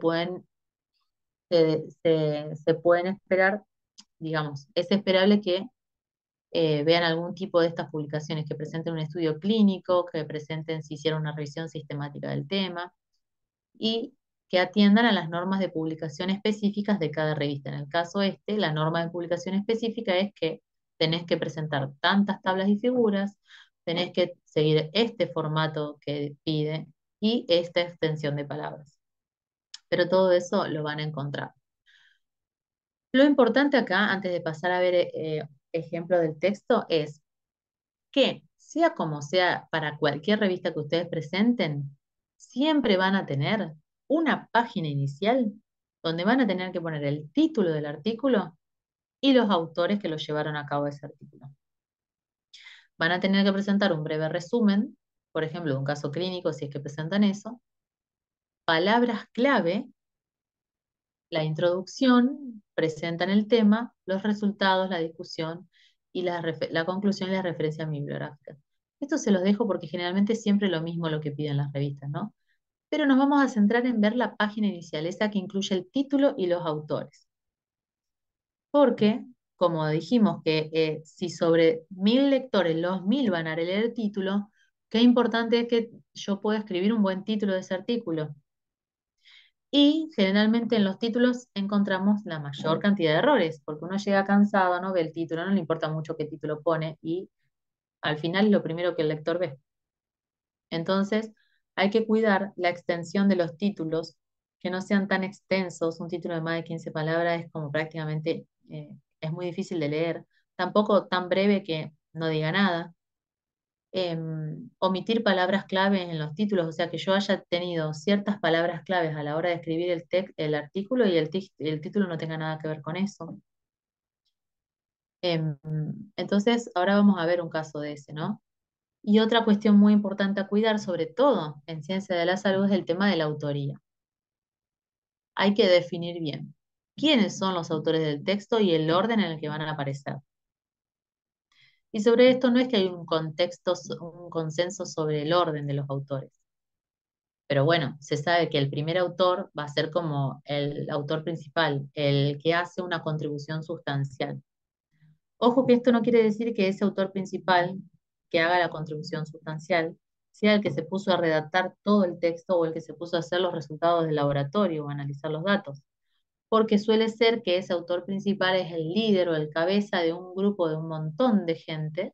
se pueden esperar, digamos, es esperable que vean algún tipo de estas publicaciones, que presenten un estudio clínico, que presenten si hicieron una revisión sistemática del tema y que atiendan a las normas de publicación específicas de cada revista. En el caso la norma de publicación específica es que tenés que presentar tantas tablas y figuras, tenés que seguir este formato que pide y esta extensión de palabras. Pero todo eso lo van a encontrar. Lo importante acá, antes de pasar a ver ejemplo del texto, es que, sea como sea, para cualquier revista que ustedes presenten, siempre van a tener una página inicial donde van a tener que poner el título del artículo y los autores que lo llevaron a cabo ese artículo. Van a tener que presentar un breve resumen, por ejemplo, de un caso clínico, si es que presentan eso, palabras clave, la introducción, presentan el tema, los resultados, la discusión y la conclusión y la referencia bibliográfica. Esto se los dejo porque generalmente es siempre lo mismo lo que piden las revistas, ¿no? Pero nos vamos a centrar en ver la página inicial, esa que incluye el título y los autores. Porque, como dijimos que si sobre 1000 lectores, los 1000 van a leer el título, qué importante es que yo pueda escribir un buen título de ese artículo. Y generalmente en los títulos encontramos la mayor cantidad de errores, porque uno llega cansado, no ve el título, no le importa mucho qué título pone y al final es lo primero que el lector ve. Entonces, hay que cuidar la extensión de los títulos, que no sean tan extensos. Un título de más de 15 palabras es como prácticamente, es muy difícil de leer. Tampoco tan breve que no diga nada. Omitir palabras clave en los títulos, o sea, que yo haya tenido ciertas palabras claves a la hora de escribir el artículo y el título no tenga nada que ver con eso. Em, entonces, ahora vamos a ver un caso de ese, ¿no? Y otra cuestión muy importante a cuidar, sobre todo en ciencia de la salud, es el tema de la autoría. Hay que definir bien quiénes son los autores del texto y el orden en el que van a aparecer. Y sobre esto no es que hay un contexto, un consenso sobre el orden de los autores. Pero bueno, se sabe que el primer autor va a ser como el autor principal, el que hace una contribución sustancial. Ojo que esto no quiere decir que ese autor principal que haga la contribución sustancial sea el que se puso a redactar todo el texto o el que se puso a hacer los resultados del laboratorio o a analizar los datos, porque suele ser que ese autor principal es el líder o el cabeza de un grupo de un montón de gente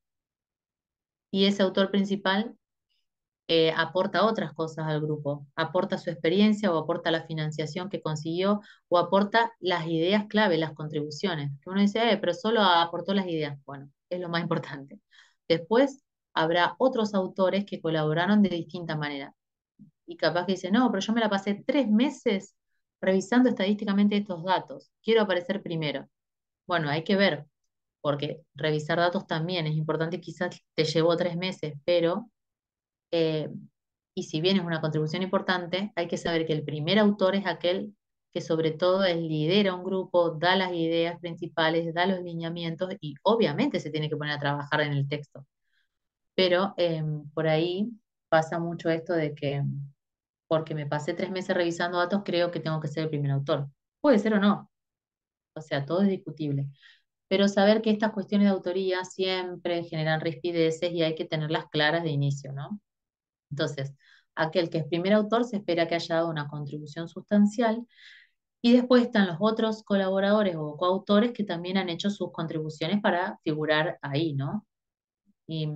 y ese autor principal aporta otras cosas al grupo, aporta su experiencia o aporta la financiación que consiguió o aporta las ideas clave, las contribuciones. Que uno dice, pero solo aportó las ideas. Bueno, es lo más importante. Después habrá otros autores que colaboraron de distinta manera. Y capaz que dicen, no, pero yo me la pasé 3 meses revisando estadísticamente estos datos. Quiero aparecer primero. Bueno, hay que ver, porque revisar datos también es importante. Quizás te llevó 3 meses, pero eh, y si bien es una contribución importante, hay que saber que el primer autor es aquel que sobre todo lidera un grupo, da las ideas principales, da los lineamientos y obviamente se tiene que poner a trabajar en el texto. Pero por ahí pasa mucho esto de que porque me pasé 3 meses revisando datos, creo que tengo que ser el primer autor. Puede ser o no, o sea, todo es discutible. Pero saber que estas cuestiones de autoría siempre generan rispideces y hay que tenerlas claras de inicio, ¿no? Entonces, aquel que es primer autor se espera que haya dado una contribución sustancial y después están los otros colaboradores o coautores que también han hecho sus contribuciones para figurar ahí, ¿no? Y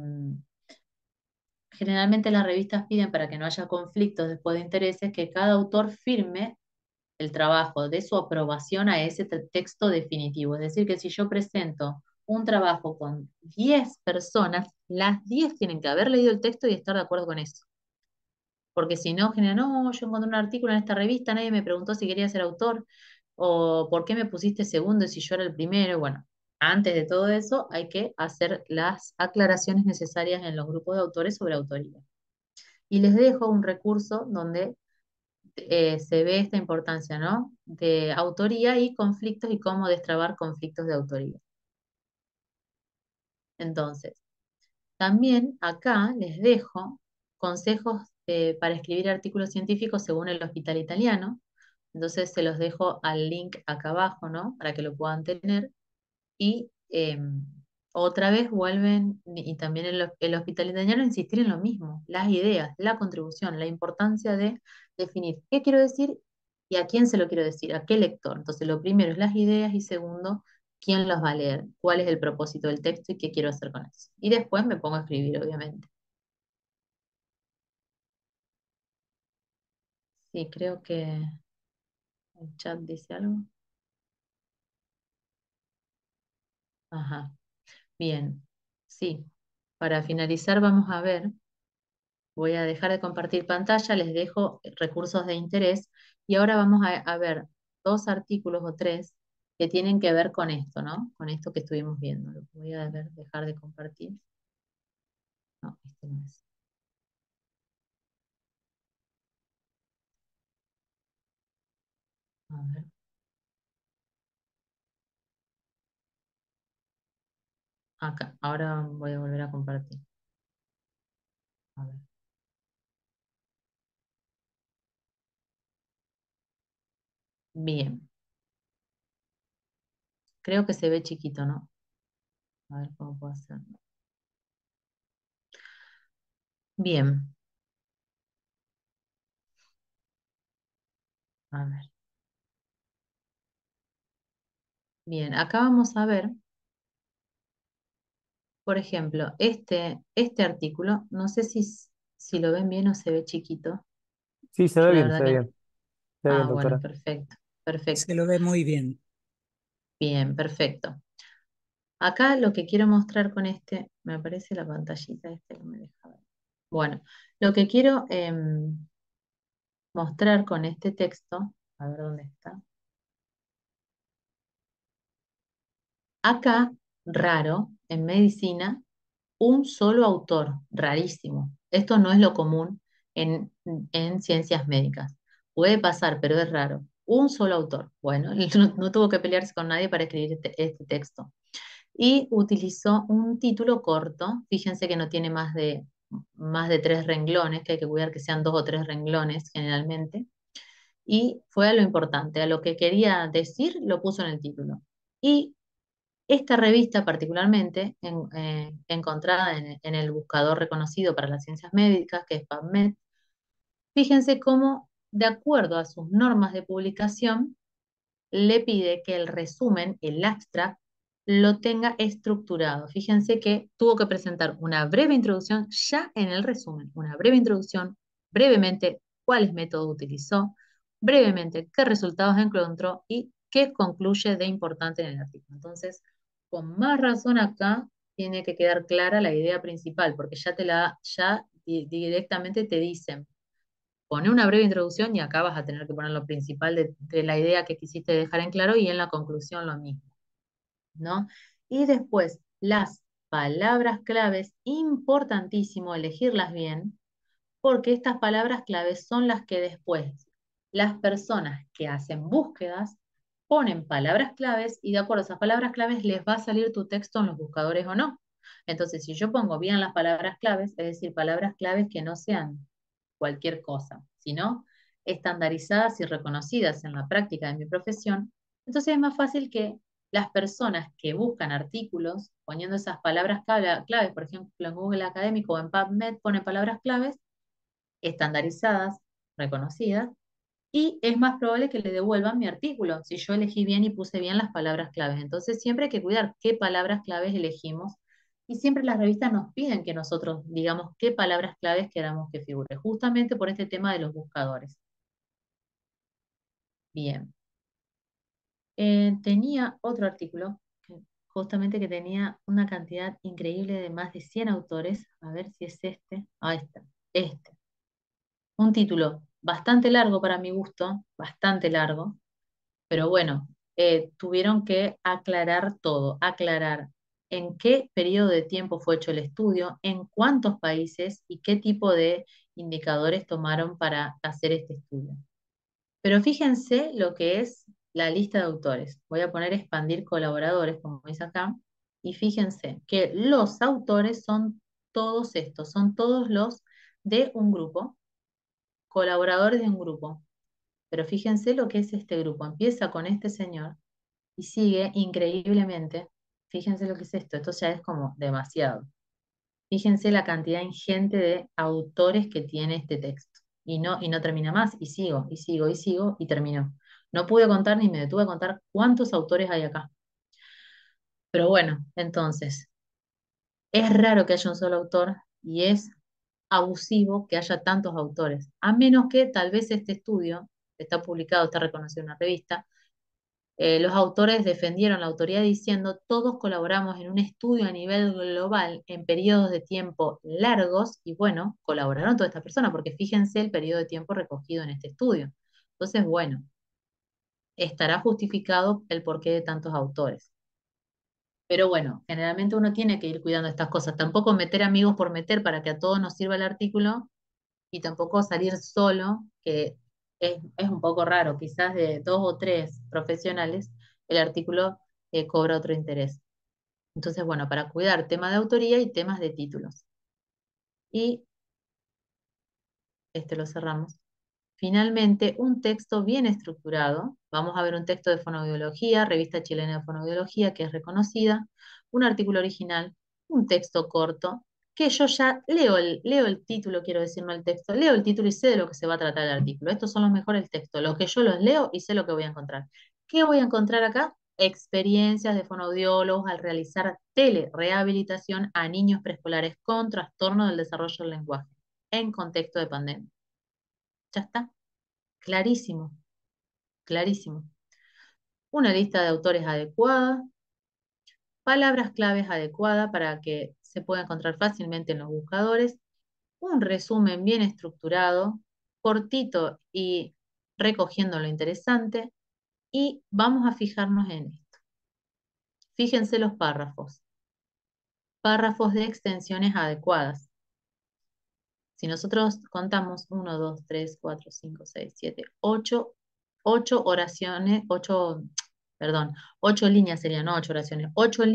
generalmente las revistas piden para que no haya conflictos después de intereses que cada autor firme el trabajo de su aprobación a ese texto definitivo. Es decir, que si yo presento un trabajo con 10 personas, las 10 tienen que haber leído el texto y estar de acuerdo con eso. Porque si no, genera, no, yo encontré un artículo en esta revista, nadie me preguntó si quería ser autor, o por qué me pusiste segundo si yo era el primero. Bueno, antes de todo eso hay que hacer las aclaraciones necesarias en los grupos de autores sobre autoría. Y les dejo un recurso donde se ve esta importancia, ¿no? De autoría y conflictos y cómo destrabar conflictos de autoría. Entonces, también acá les dejo consejos para escribir artículos científicos según el Hospital Italiano. Entonces se los dejo al link acá abajo, ¿no? Para que lo puedan tener. Y otra vez vuelven, y también el Hospital Italiano, a insistir en lo mismo, las ideas, la contribución, la importancia de definir qué quiero decir y a quién se lo quiero decir, a qué lector. Entonces lo primero es las ideas y segundo, quién los va a leer, cuál es el propósito del texto y qué quiero hacer con eso. Y después me pongo a escribir, obviamente. Sí, creo que el chat dice algo. Ajá, bien. Sí, para finalizar vamos a ver, voy a dejar de compartir pantalla, les dejo recursos de interés y ahora vamos a ver 2 artículos o 3 que tienen que ver con esto, ¿no? Con esto que estuvimos viendo. Lo voy a dejar de compartir. No, este no es. A ver, acá, ahora voy a volver a compartir. A ver. Bien, creo que se ve chiquito, ¿no? A ver cómo puedo hacerlo. Bien, a ver. Bien, acá vamos a ver, por ejemplo, este artículo, no sé si lo ven bien o se ve chiquito. Sí, se ve Yo la bien, se verdad ve que... bien. Se ve bien, Ah, bueno, doctora. perfecto, Se perfecto. lo ve muy bien. Bien, perfecto. Acá lo que quiero mostrar con me aparece la pantallita que me deja ver. Bueno, lo que quiero mostrar con este texto, a ver dónde está. Acá, raro, en medicina, un solo autor, rarísimo. Esto no es lo común en, en ciencias médicas. Puede pasar, pero es raro. Un solo autor. Bueno, no tuvo que pelearse con nadie para escribir este texto. Y utilizó un título corto. Fíjense que no tiene más de 3 renglones, que hay que cuidar que sean 2 o 3 renglones generalmente. Y fue a lo importante, a lo que quería decir, lo puso en el título. Y esta revista particularmente, encontrada en el buscador reconocido para las ciencias médicas, que es PubMed, fíjense cómo, de acuerdo a sus normas de publicación, le pide que el resumen, el abstract, lo tenga estructurado. Fíjense que tuvo que presentar una breve introducción ya en el resumen, una breve introducción, brevemente cuáles métodos utilizó, brevemente qué resultados encontró y qué concluye de importante en el artículo. Entonces, con más razón acá tiene que quedar clara la idea principal, porque ya directamente te dicen, pone una breve introducción y acá vas a tener que poner lo principal de la idea que quisiste dejar en claro y en la conclusión lo mismo, ¿no? Y después, las palabras claves, importantísimo elegirlas bien, porque estas palabras claves son las que después las personas que hacen búsquedas ponen palabras claves y de acuerdo a esas palabras claves les va a salir tu texto en los buscadores o no. Entonces, si yo pongo bien las palabras claves, es decir, palabras claves que no sean cualquier cosa, sino estandarizadas y reconocidas en la práctica de mi profesión, entonces es más fácil que las personas que buscan artículos poniendo esas palabras claves, por ejemplo, en Google Académico o en PubMed ponen palabras claves estandarizadas, reconocidas, y es más probable que le devuelvan mi artículo si yo elegí bien y puse bien las palabras claves. Entonces siempre hay que cuidar qué palabras claves elegimos y siempre las revistas nos piden que nosotros digamos qué palabras claves queramos que figure, justamente por este tema de los buscadores. Bien. Tenía otro artículo, justamente que tenía una cantidad increíble de más de 100 autores. A ver si es este. Ah, este. Un título bastante largo para mi gusto, bastante largo, pero bueno, tuvieron que aclarar todo, aclarar en qué periodo de tiempo fue hecho el estudio, en cuántos países y qué tipo de indicadores tomaron para hacer este estudio. Pero fíjense lo que es la lista de autores. Voy a poner expandir colaboradores, como dice acá, y fíjense que los autores son todos estos, son todos los de un grupo, colaboradores de un grupo. Pero fíjense lo que es este grupo. Empieza con este señor y sigue increíblemente. Fíjense lo que es esto. Esto ya es como demasiado. Fíjense la cantidad ingente de autores que tiene este texto. Y no termina más. Y sigo, y sigo, y sigo, y terminó. No pude contar ni me detuve a contar cuántos autores hay acá. Pero bueno, entonces, es raro que haya un solo autor y es abusivo que haya tantos autores. A menos que tal vez este estudio, está publicado, está reconocido en una revista, los autores defendieron la autoría diciendo, todos colaboramos en un estudio a nivel global en periodos de tiempo largos y bueno, colaboraron todas estas personas porque fíjense el periodo de tiempo recogido en este estudio. Entonces, bueno, estará justificado el porqué de tantos autores. Pero bueno, generalmente uno tiene que ir cuidando estas cosas. Tampoco meter amigos por meter para que a todos nos sirva el artículo y tampoco salir solo, que es un poco raro, quizás de 2 o 3 profesionales, el artículo cobra otro interés. Entonces, bueno, para cuidar tema de autoría y temas de títulos. Y este lo cerramos. Finalmente, un texto bien estructurado. Vamos a ver un texto de fonoaudiología, Revista Chilena de Fonoaudiología, que es reconocida, un artículo original, un texto corto, que yo ya leo el título, quiero decir, no el texto, leo el título y sé de lo que se va a tratar el artículo. Estos son los mejores textos, los que yo los leo y sé lo que voy a encontrar. ¿Qué voy a encontrar acá? Experiencias de fonoaudiólogos al realizar telerehabilitación a niños preescolares con trastorno del desarrollo del lenguaje en contexto de pandemia. Ya está, clarísimo, clarísimo. Una lista de autores adecuada, palabras claves adecuadas para que se pueda encontrar fácilmente en los buscadores, un resumen bien estructurado, cortito y recogiendo lo interesante, y vamos a fijarnos en esto. Fíjense los párrafos. Párrafos de extensiones adecuadas. Si nosotros contamos 1, 2, 3, 4, 5, 6, 7, 8, 8 oraciones, 8, perdón, 8 líneas serían, no 8 oraciones,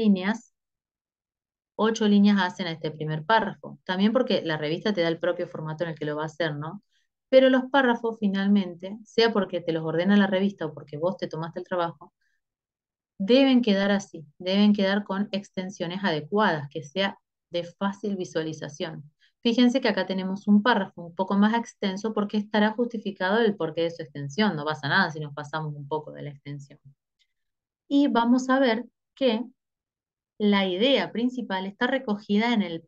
8 líneas hacen a este primer párrafo. También porque la revista te da el propio formato en el que lo va a hacer, ¿no? Pero los párrafos finalmente, sea porque te los ordena la revista o porque vos te tomaste el trabajo, deben quedar así, deben quedar con extensiones adecuadas, que sea de fácil visualización. Fíjense que acá tenemos un párrafo un poco más extenso porque estará justificado el porqué de su extensión. No pasa nada si nos pasamos un poco de la extensión. Y vamos a ver que la idea principal está recogida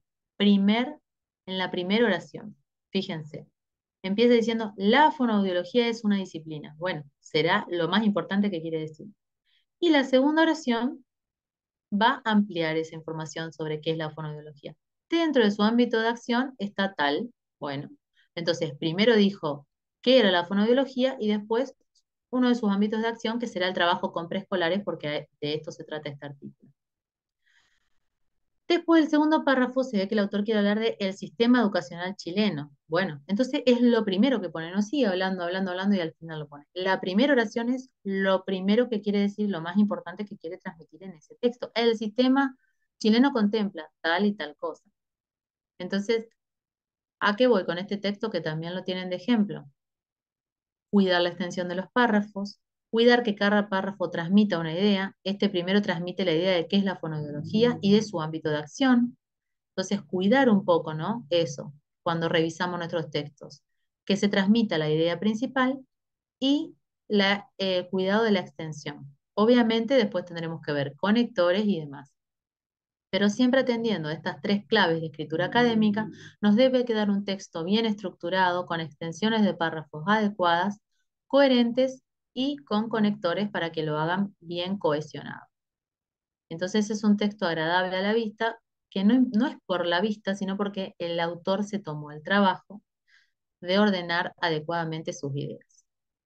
en la primera oración. Fíjense, empieza diciendo, la fonoaudiología es una disciplina. Bueno, será lo más importante que quiere decir. Y la segunda oración va a ampliar esa información sobre qué es la fonoaudiología. Dentro de su ámbito de acción está tal, bueno, entonces primero dijo qué era la fonoaudiología y después uno de sus ámbitos de acción que será el trabajo con preescolares porque de esto se trata este artículo. Después del segundo párrafo se ve que el autor quiere hablar del sistema educacional chileno. Bueno, entonces es lo primero que pone, no sigue hablando, hablando, hablando y al final lo pone. La primera oración es lo primero que quiere decir, lo más importante que quiere transmitir en ese texto. El sistema chileno contempla tal y tal cosa. Entonces, ¿a qué voy con este texto que también lo tienen de ejemplo? Cuidar la extensión de los párrafos, cuidar que cada párrafo transmita una idea. Este primero transmite la idea de qué es la fonoaudiología y de su ámbito de acción. Entonces, cuidar un poco, ¿no? Eso, cuando revisamos nuestros textos, que se transmita la idea principal y cuidado de la extensión. Obviamente, después tendremos que ver conectores y demás. Pero siempre atendiendo a estas tres claves de escritura académica, nos debe quedar un texto bien estructurado, con extensiones de párrafos adecuadas, coherentes y con conectores para que lo hagan bien cohesionado. Entonces es un texto agradable a la vista, que no es por la vista, sino porque el autor se tomó el trabajo de ordenar adecuadamente sus ideas.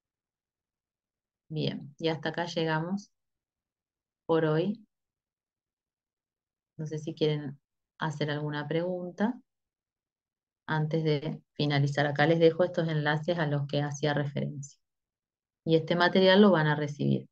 Bien, y hasta acá llegamos por hoy. No sé si quieren hacer alguna pregunta antes de finalizar. Acá les dejo estos enlaces a los que hacía referencia. Y este material lo van a recibir.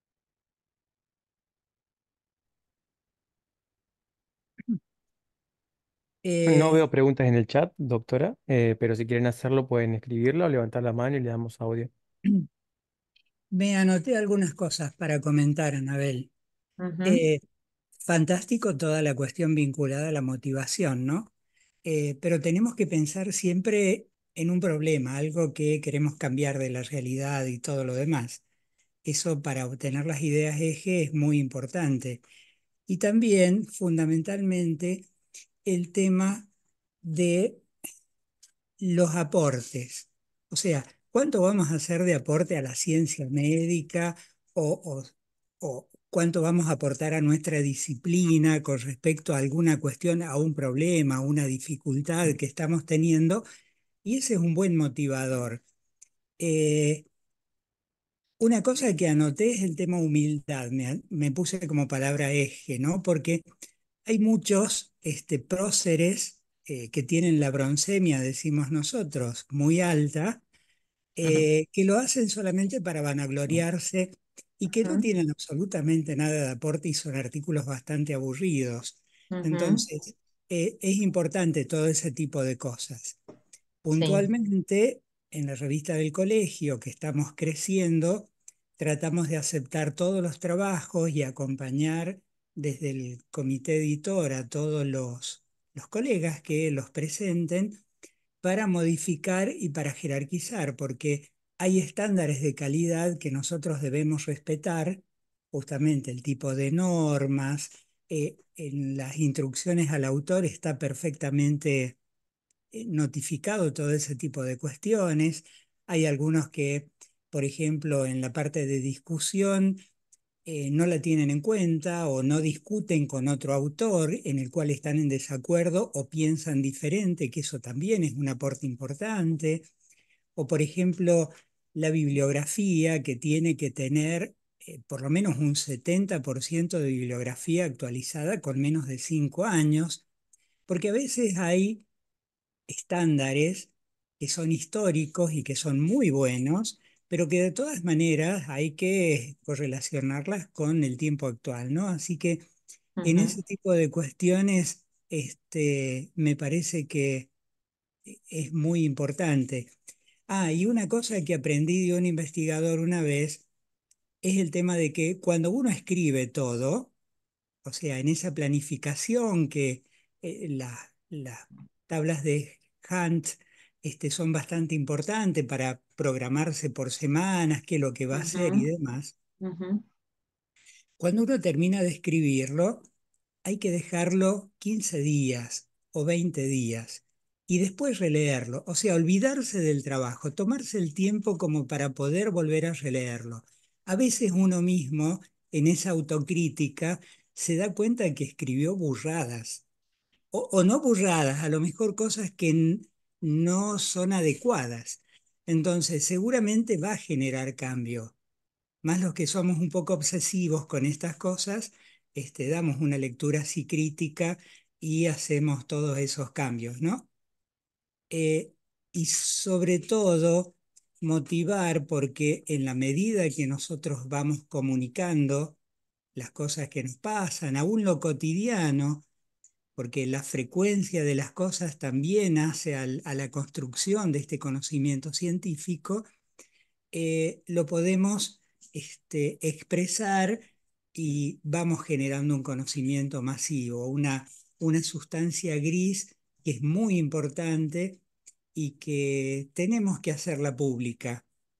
No Eh, veo preguntas en el chat, doctora, pero si quieren hacerlo pueden escribirlo, levantar la mano y le damos audio. Me anoté algunas cosas para comentar, Anabel. Ujú, Eh, Fantástico toda la cuestión vinculada a la motivación, ¿no? Pero tenemos que pensar siempre en un problema, algo que queremos cambiar de la realidad y todo lo demás. Eso para obtener las ideas eje es muy importante. Y también, fundamentalmente, el tema de los aportes. O sea, ¿cuánto vamos a hacer de aporte a la ciencia médica o cuánto vamos a aportar a nuestra disciplina con respecto a alguna cuestión, a un problema, a una dificultad que estamos teniendo? Y ese es un buen motivador. Eh, una cosa que anoté es el tema humildad. Me puse como palabra eje, ¿no? Porque hay muchos próceres que tienen la broncemia, decimos nosotros, muy alta, ujú, que lo hacen solamente para vanagloriarse y que no ujú, tienen absolutamente nada de aporte y son artículos bastante aburridos. ujú. Entonces, es importante todo ese tipo de cosas. Sí, Puntualmente, en la revista del colegio, que estamos creciendo, tratamos de aceptar todos los trabajos y acompañar desde el comité editor a todos los colegas que los presenten para modificar y para jerarquizar, porque hay estándares de calidad que nosotros debemos respetar, justamente el tipo de normas. En las instrucciones al autor está perfectamente notificado todo ese tipo de cuestiones. Hay algunos que, por ejemplo, en la parte de discusión, no la tienen en cuenta o no discuten con otro autor en el cual están en desacuerdo o piensan diferente, que eso también es un aporte importante. O, por ejemplo, la bibliografía, que tiene que tener por lo menos un 70% de bibliografía actualizada con menos de 5 años, porque a veces hay estándares que son históricos y que son muy buenos, pero que de todas maneras hay que correlacionarlas con el tiempo actual, ¿no? Así que en Ujú. ese tipo de cuestiones, me parece que es muy importante. Ah, y una cosa que aprendí de un investigador una vez es el tema de que cuando uno escribe todo, o sea, en esa planificación que las tablas de Hunt son bastante importantes para programarse por semanas, qué es lo que va a hacer y Ujú. demás. Ujú. Cuando uno termina de escribirlo, hay que dejarlo 15 días o 20 días y después releerlo. O sea, olvidarse del trabajo, tomarse el tiempo como para poder volver a releerlo. A veces uno mismo, en esa autocrítica, se da cuenta de que escribió burradas. O no burradas, a lo mejor cosas que no son adecuadas. Entonces, seguramente va a generar cambio. Más los que somos un poco obsesivos con estas cosas, damos una lectura así crítica y hacemos todos esos cambios, ¿no? Eh, y sobre todo, motivar, porque en la medida que nosotros vamos comunicando las cosas que nos pasan, aún lo cotidiano, porque la frecuencia de las cosas también hace a la construcción de este conocimiento científico, lo podemos expresar y vamos generando un conocimiento masivo, una sustancia gris que es muy importante y que tenemos que hacerla pública.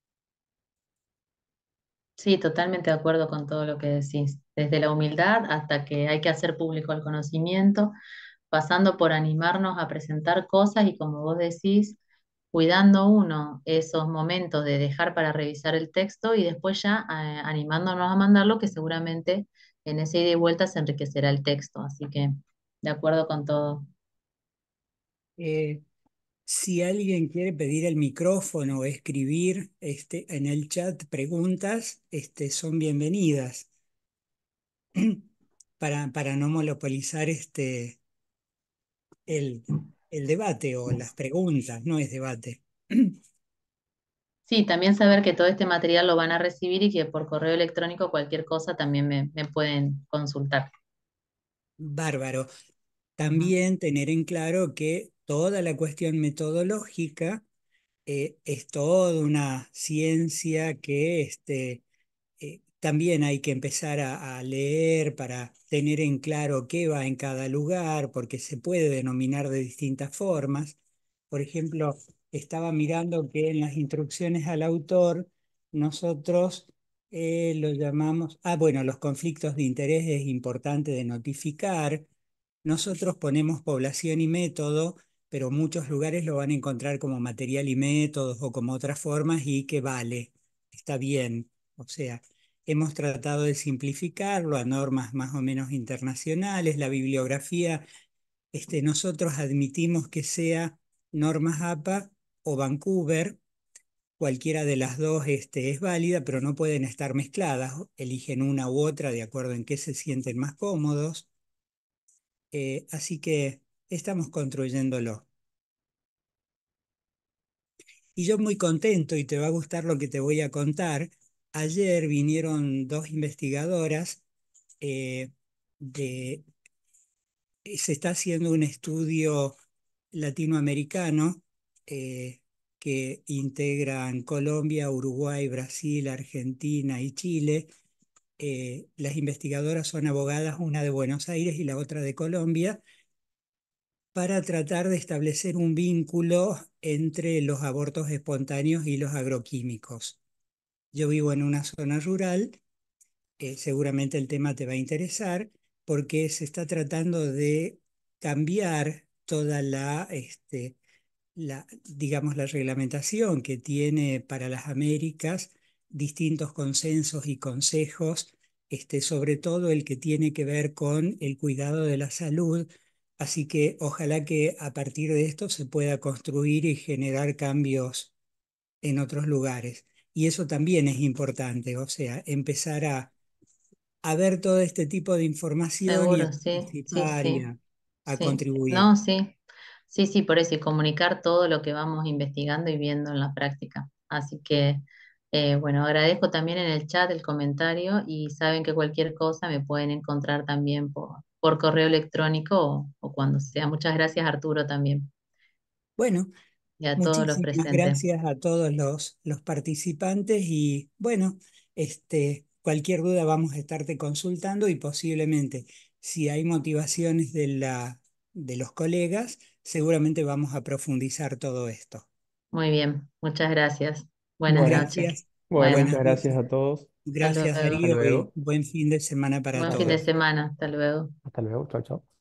Sí, totalmente de acuerdo con todo lo que decís, desde la humildad hasta que hay que hacer público el conocimiento, pasando por animarnos a presentar cosas y como vos decís, cuidando uno esos momentos de dejar para revisar el texto y después ya animándonos a mandarlo, que seguramente en ese ida y vuelta se enriquecerá el texto. Así que de acuerdo con todo. Eh, si alguien quiere pedir el micrófono o escribir en el chat preguntas, son bienvenidas para no monopolizar el, el debate o las preguntas, no es debate. Sí, también saber que todo este material lo van a recibir y que por correo electrónico cualquier cosa también me pueden consultar. Bárbaro. Ujú. También tener en claro que toda la cuestión metodológica es toda una ciencia que también hay que empezar a leer para tener en claro qué va en cada lugar, porque se puede denominar de distintas formas. Por ejemplo, estaba mirando que en las instrucciones al autor nosotros lo llamamos, bueno, los conflictos de interés es importante de notificar. Nosotros ponemos población y método, pero muchos lugares lo van a encontrar como material y métodos o como otras formas y que vale, está bien. O sea, hemos tratado de simplificarlo a normas más o menos internacionales. La bibliografía, nosotros admitimos que sea normas APA o Vancouver, cualquiera de las dos es válida, pero no pueden estar mezcladas. Eligen una u otra de acuerdo en qué se sienten más cómodos. Así que estamos construyéndolo. Y yo muy contento, y te va a gustar lo que te voy a contar. Ayer vinieron dos investigadoras eh, de, se está haciendo un estudio latinoamericano que integran Colombia, Uruguay, Brasil, Argentina y Chile. Las investigadoras son abogadas, una de Buenos Aires y la otra de Colombia, para tratar de establecer un vínculo entre los abortos espontáneos y los agroquímicos. Yo vivo en una zona rural, seguramente el tema te va a interesar porque se está tratando de cambiar toda digamos, la reglamentación que tiene para las Américas, distintos consensos y consejos, sobre todo el que tiene que ver con el cuidado de la salud. Así que ojalá que a partir de esto se pueda construir y generar cambios en otros lugares. Y eso también es importante, o sea, empezar a ver todo este tipo de información y a Seguro, sí, sí, participar y sí, a sí. contribuir. No, sí, sí, sí, por eso, y comunicar todo lo que vamos investigando y viendo en la práctica. Así que, bueno, agradezco también en el chat el comentario y saben que cualquier cosa me pueden encontrar también por correo electrónico o cuando sea. Muchas gracias, Arturo, también, Bueno, y a todos los muchísimas presentes. gracias a todos los participantes y bueno, cualquier duda vamos a estarte consultando y posiblemente si hay motivaciones de los colegas, seguramente vamos a profundizar todo esto. Muy bien, muchas gracias. Buenas Bueno, noches. Gracias, bueno, Bueno, muchas buenas gracias noches. a todos. hasta Gracias luego. Hasta Darío y luego. buen fin de semana para Buen fin de todos. Gracias. semana. Hasta luego. Hasta luego. Chao, chao.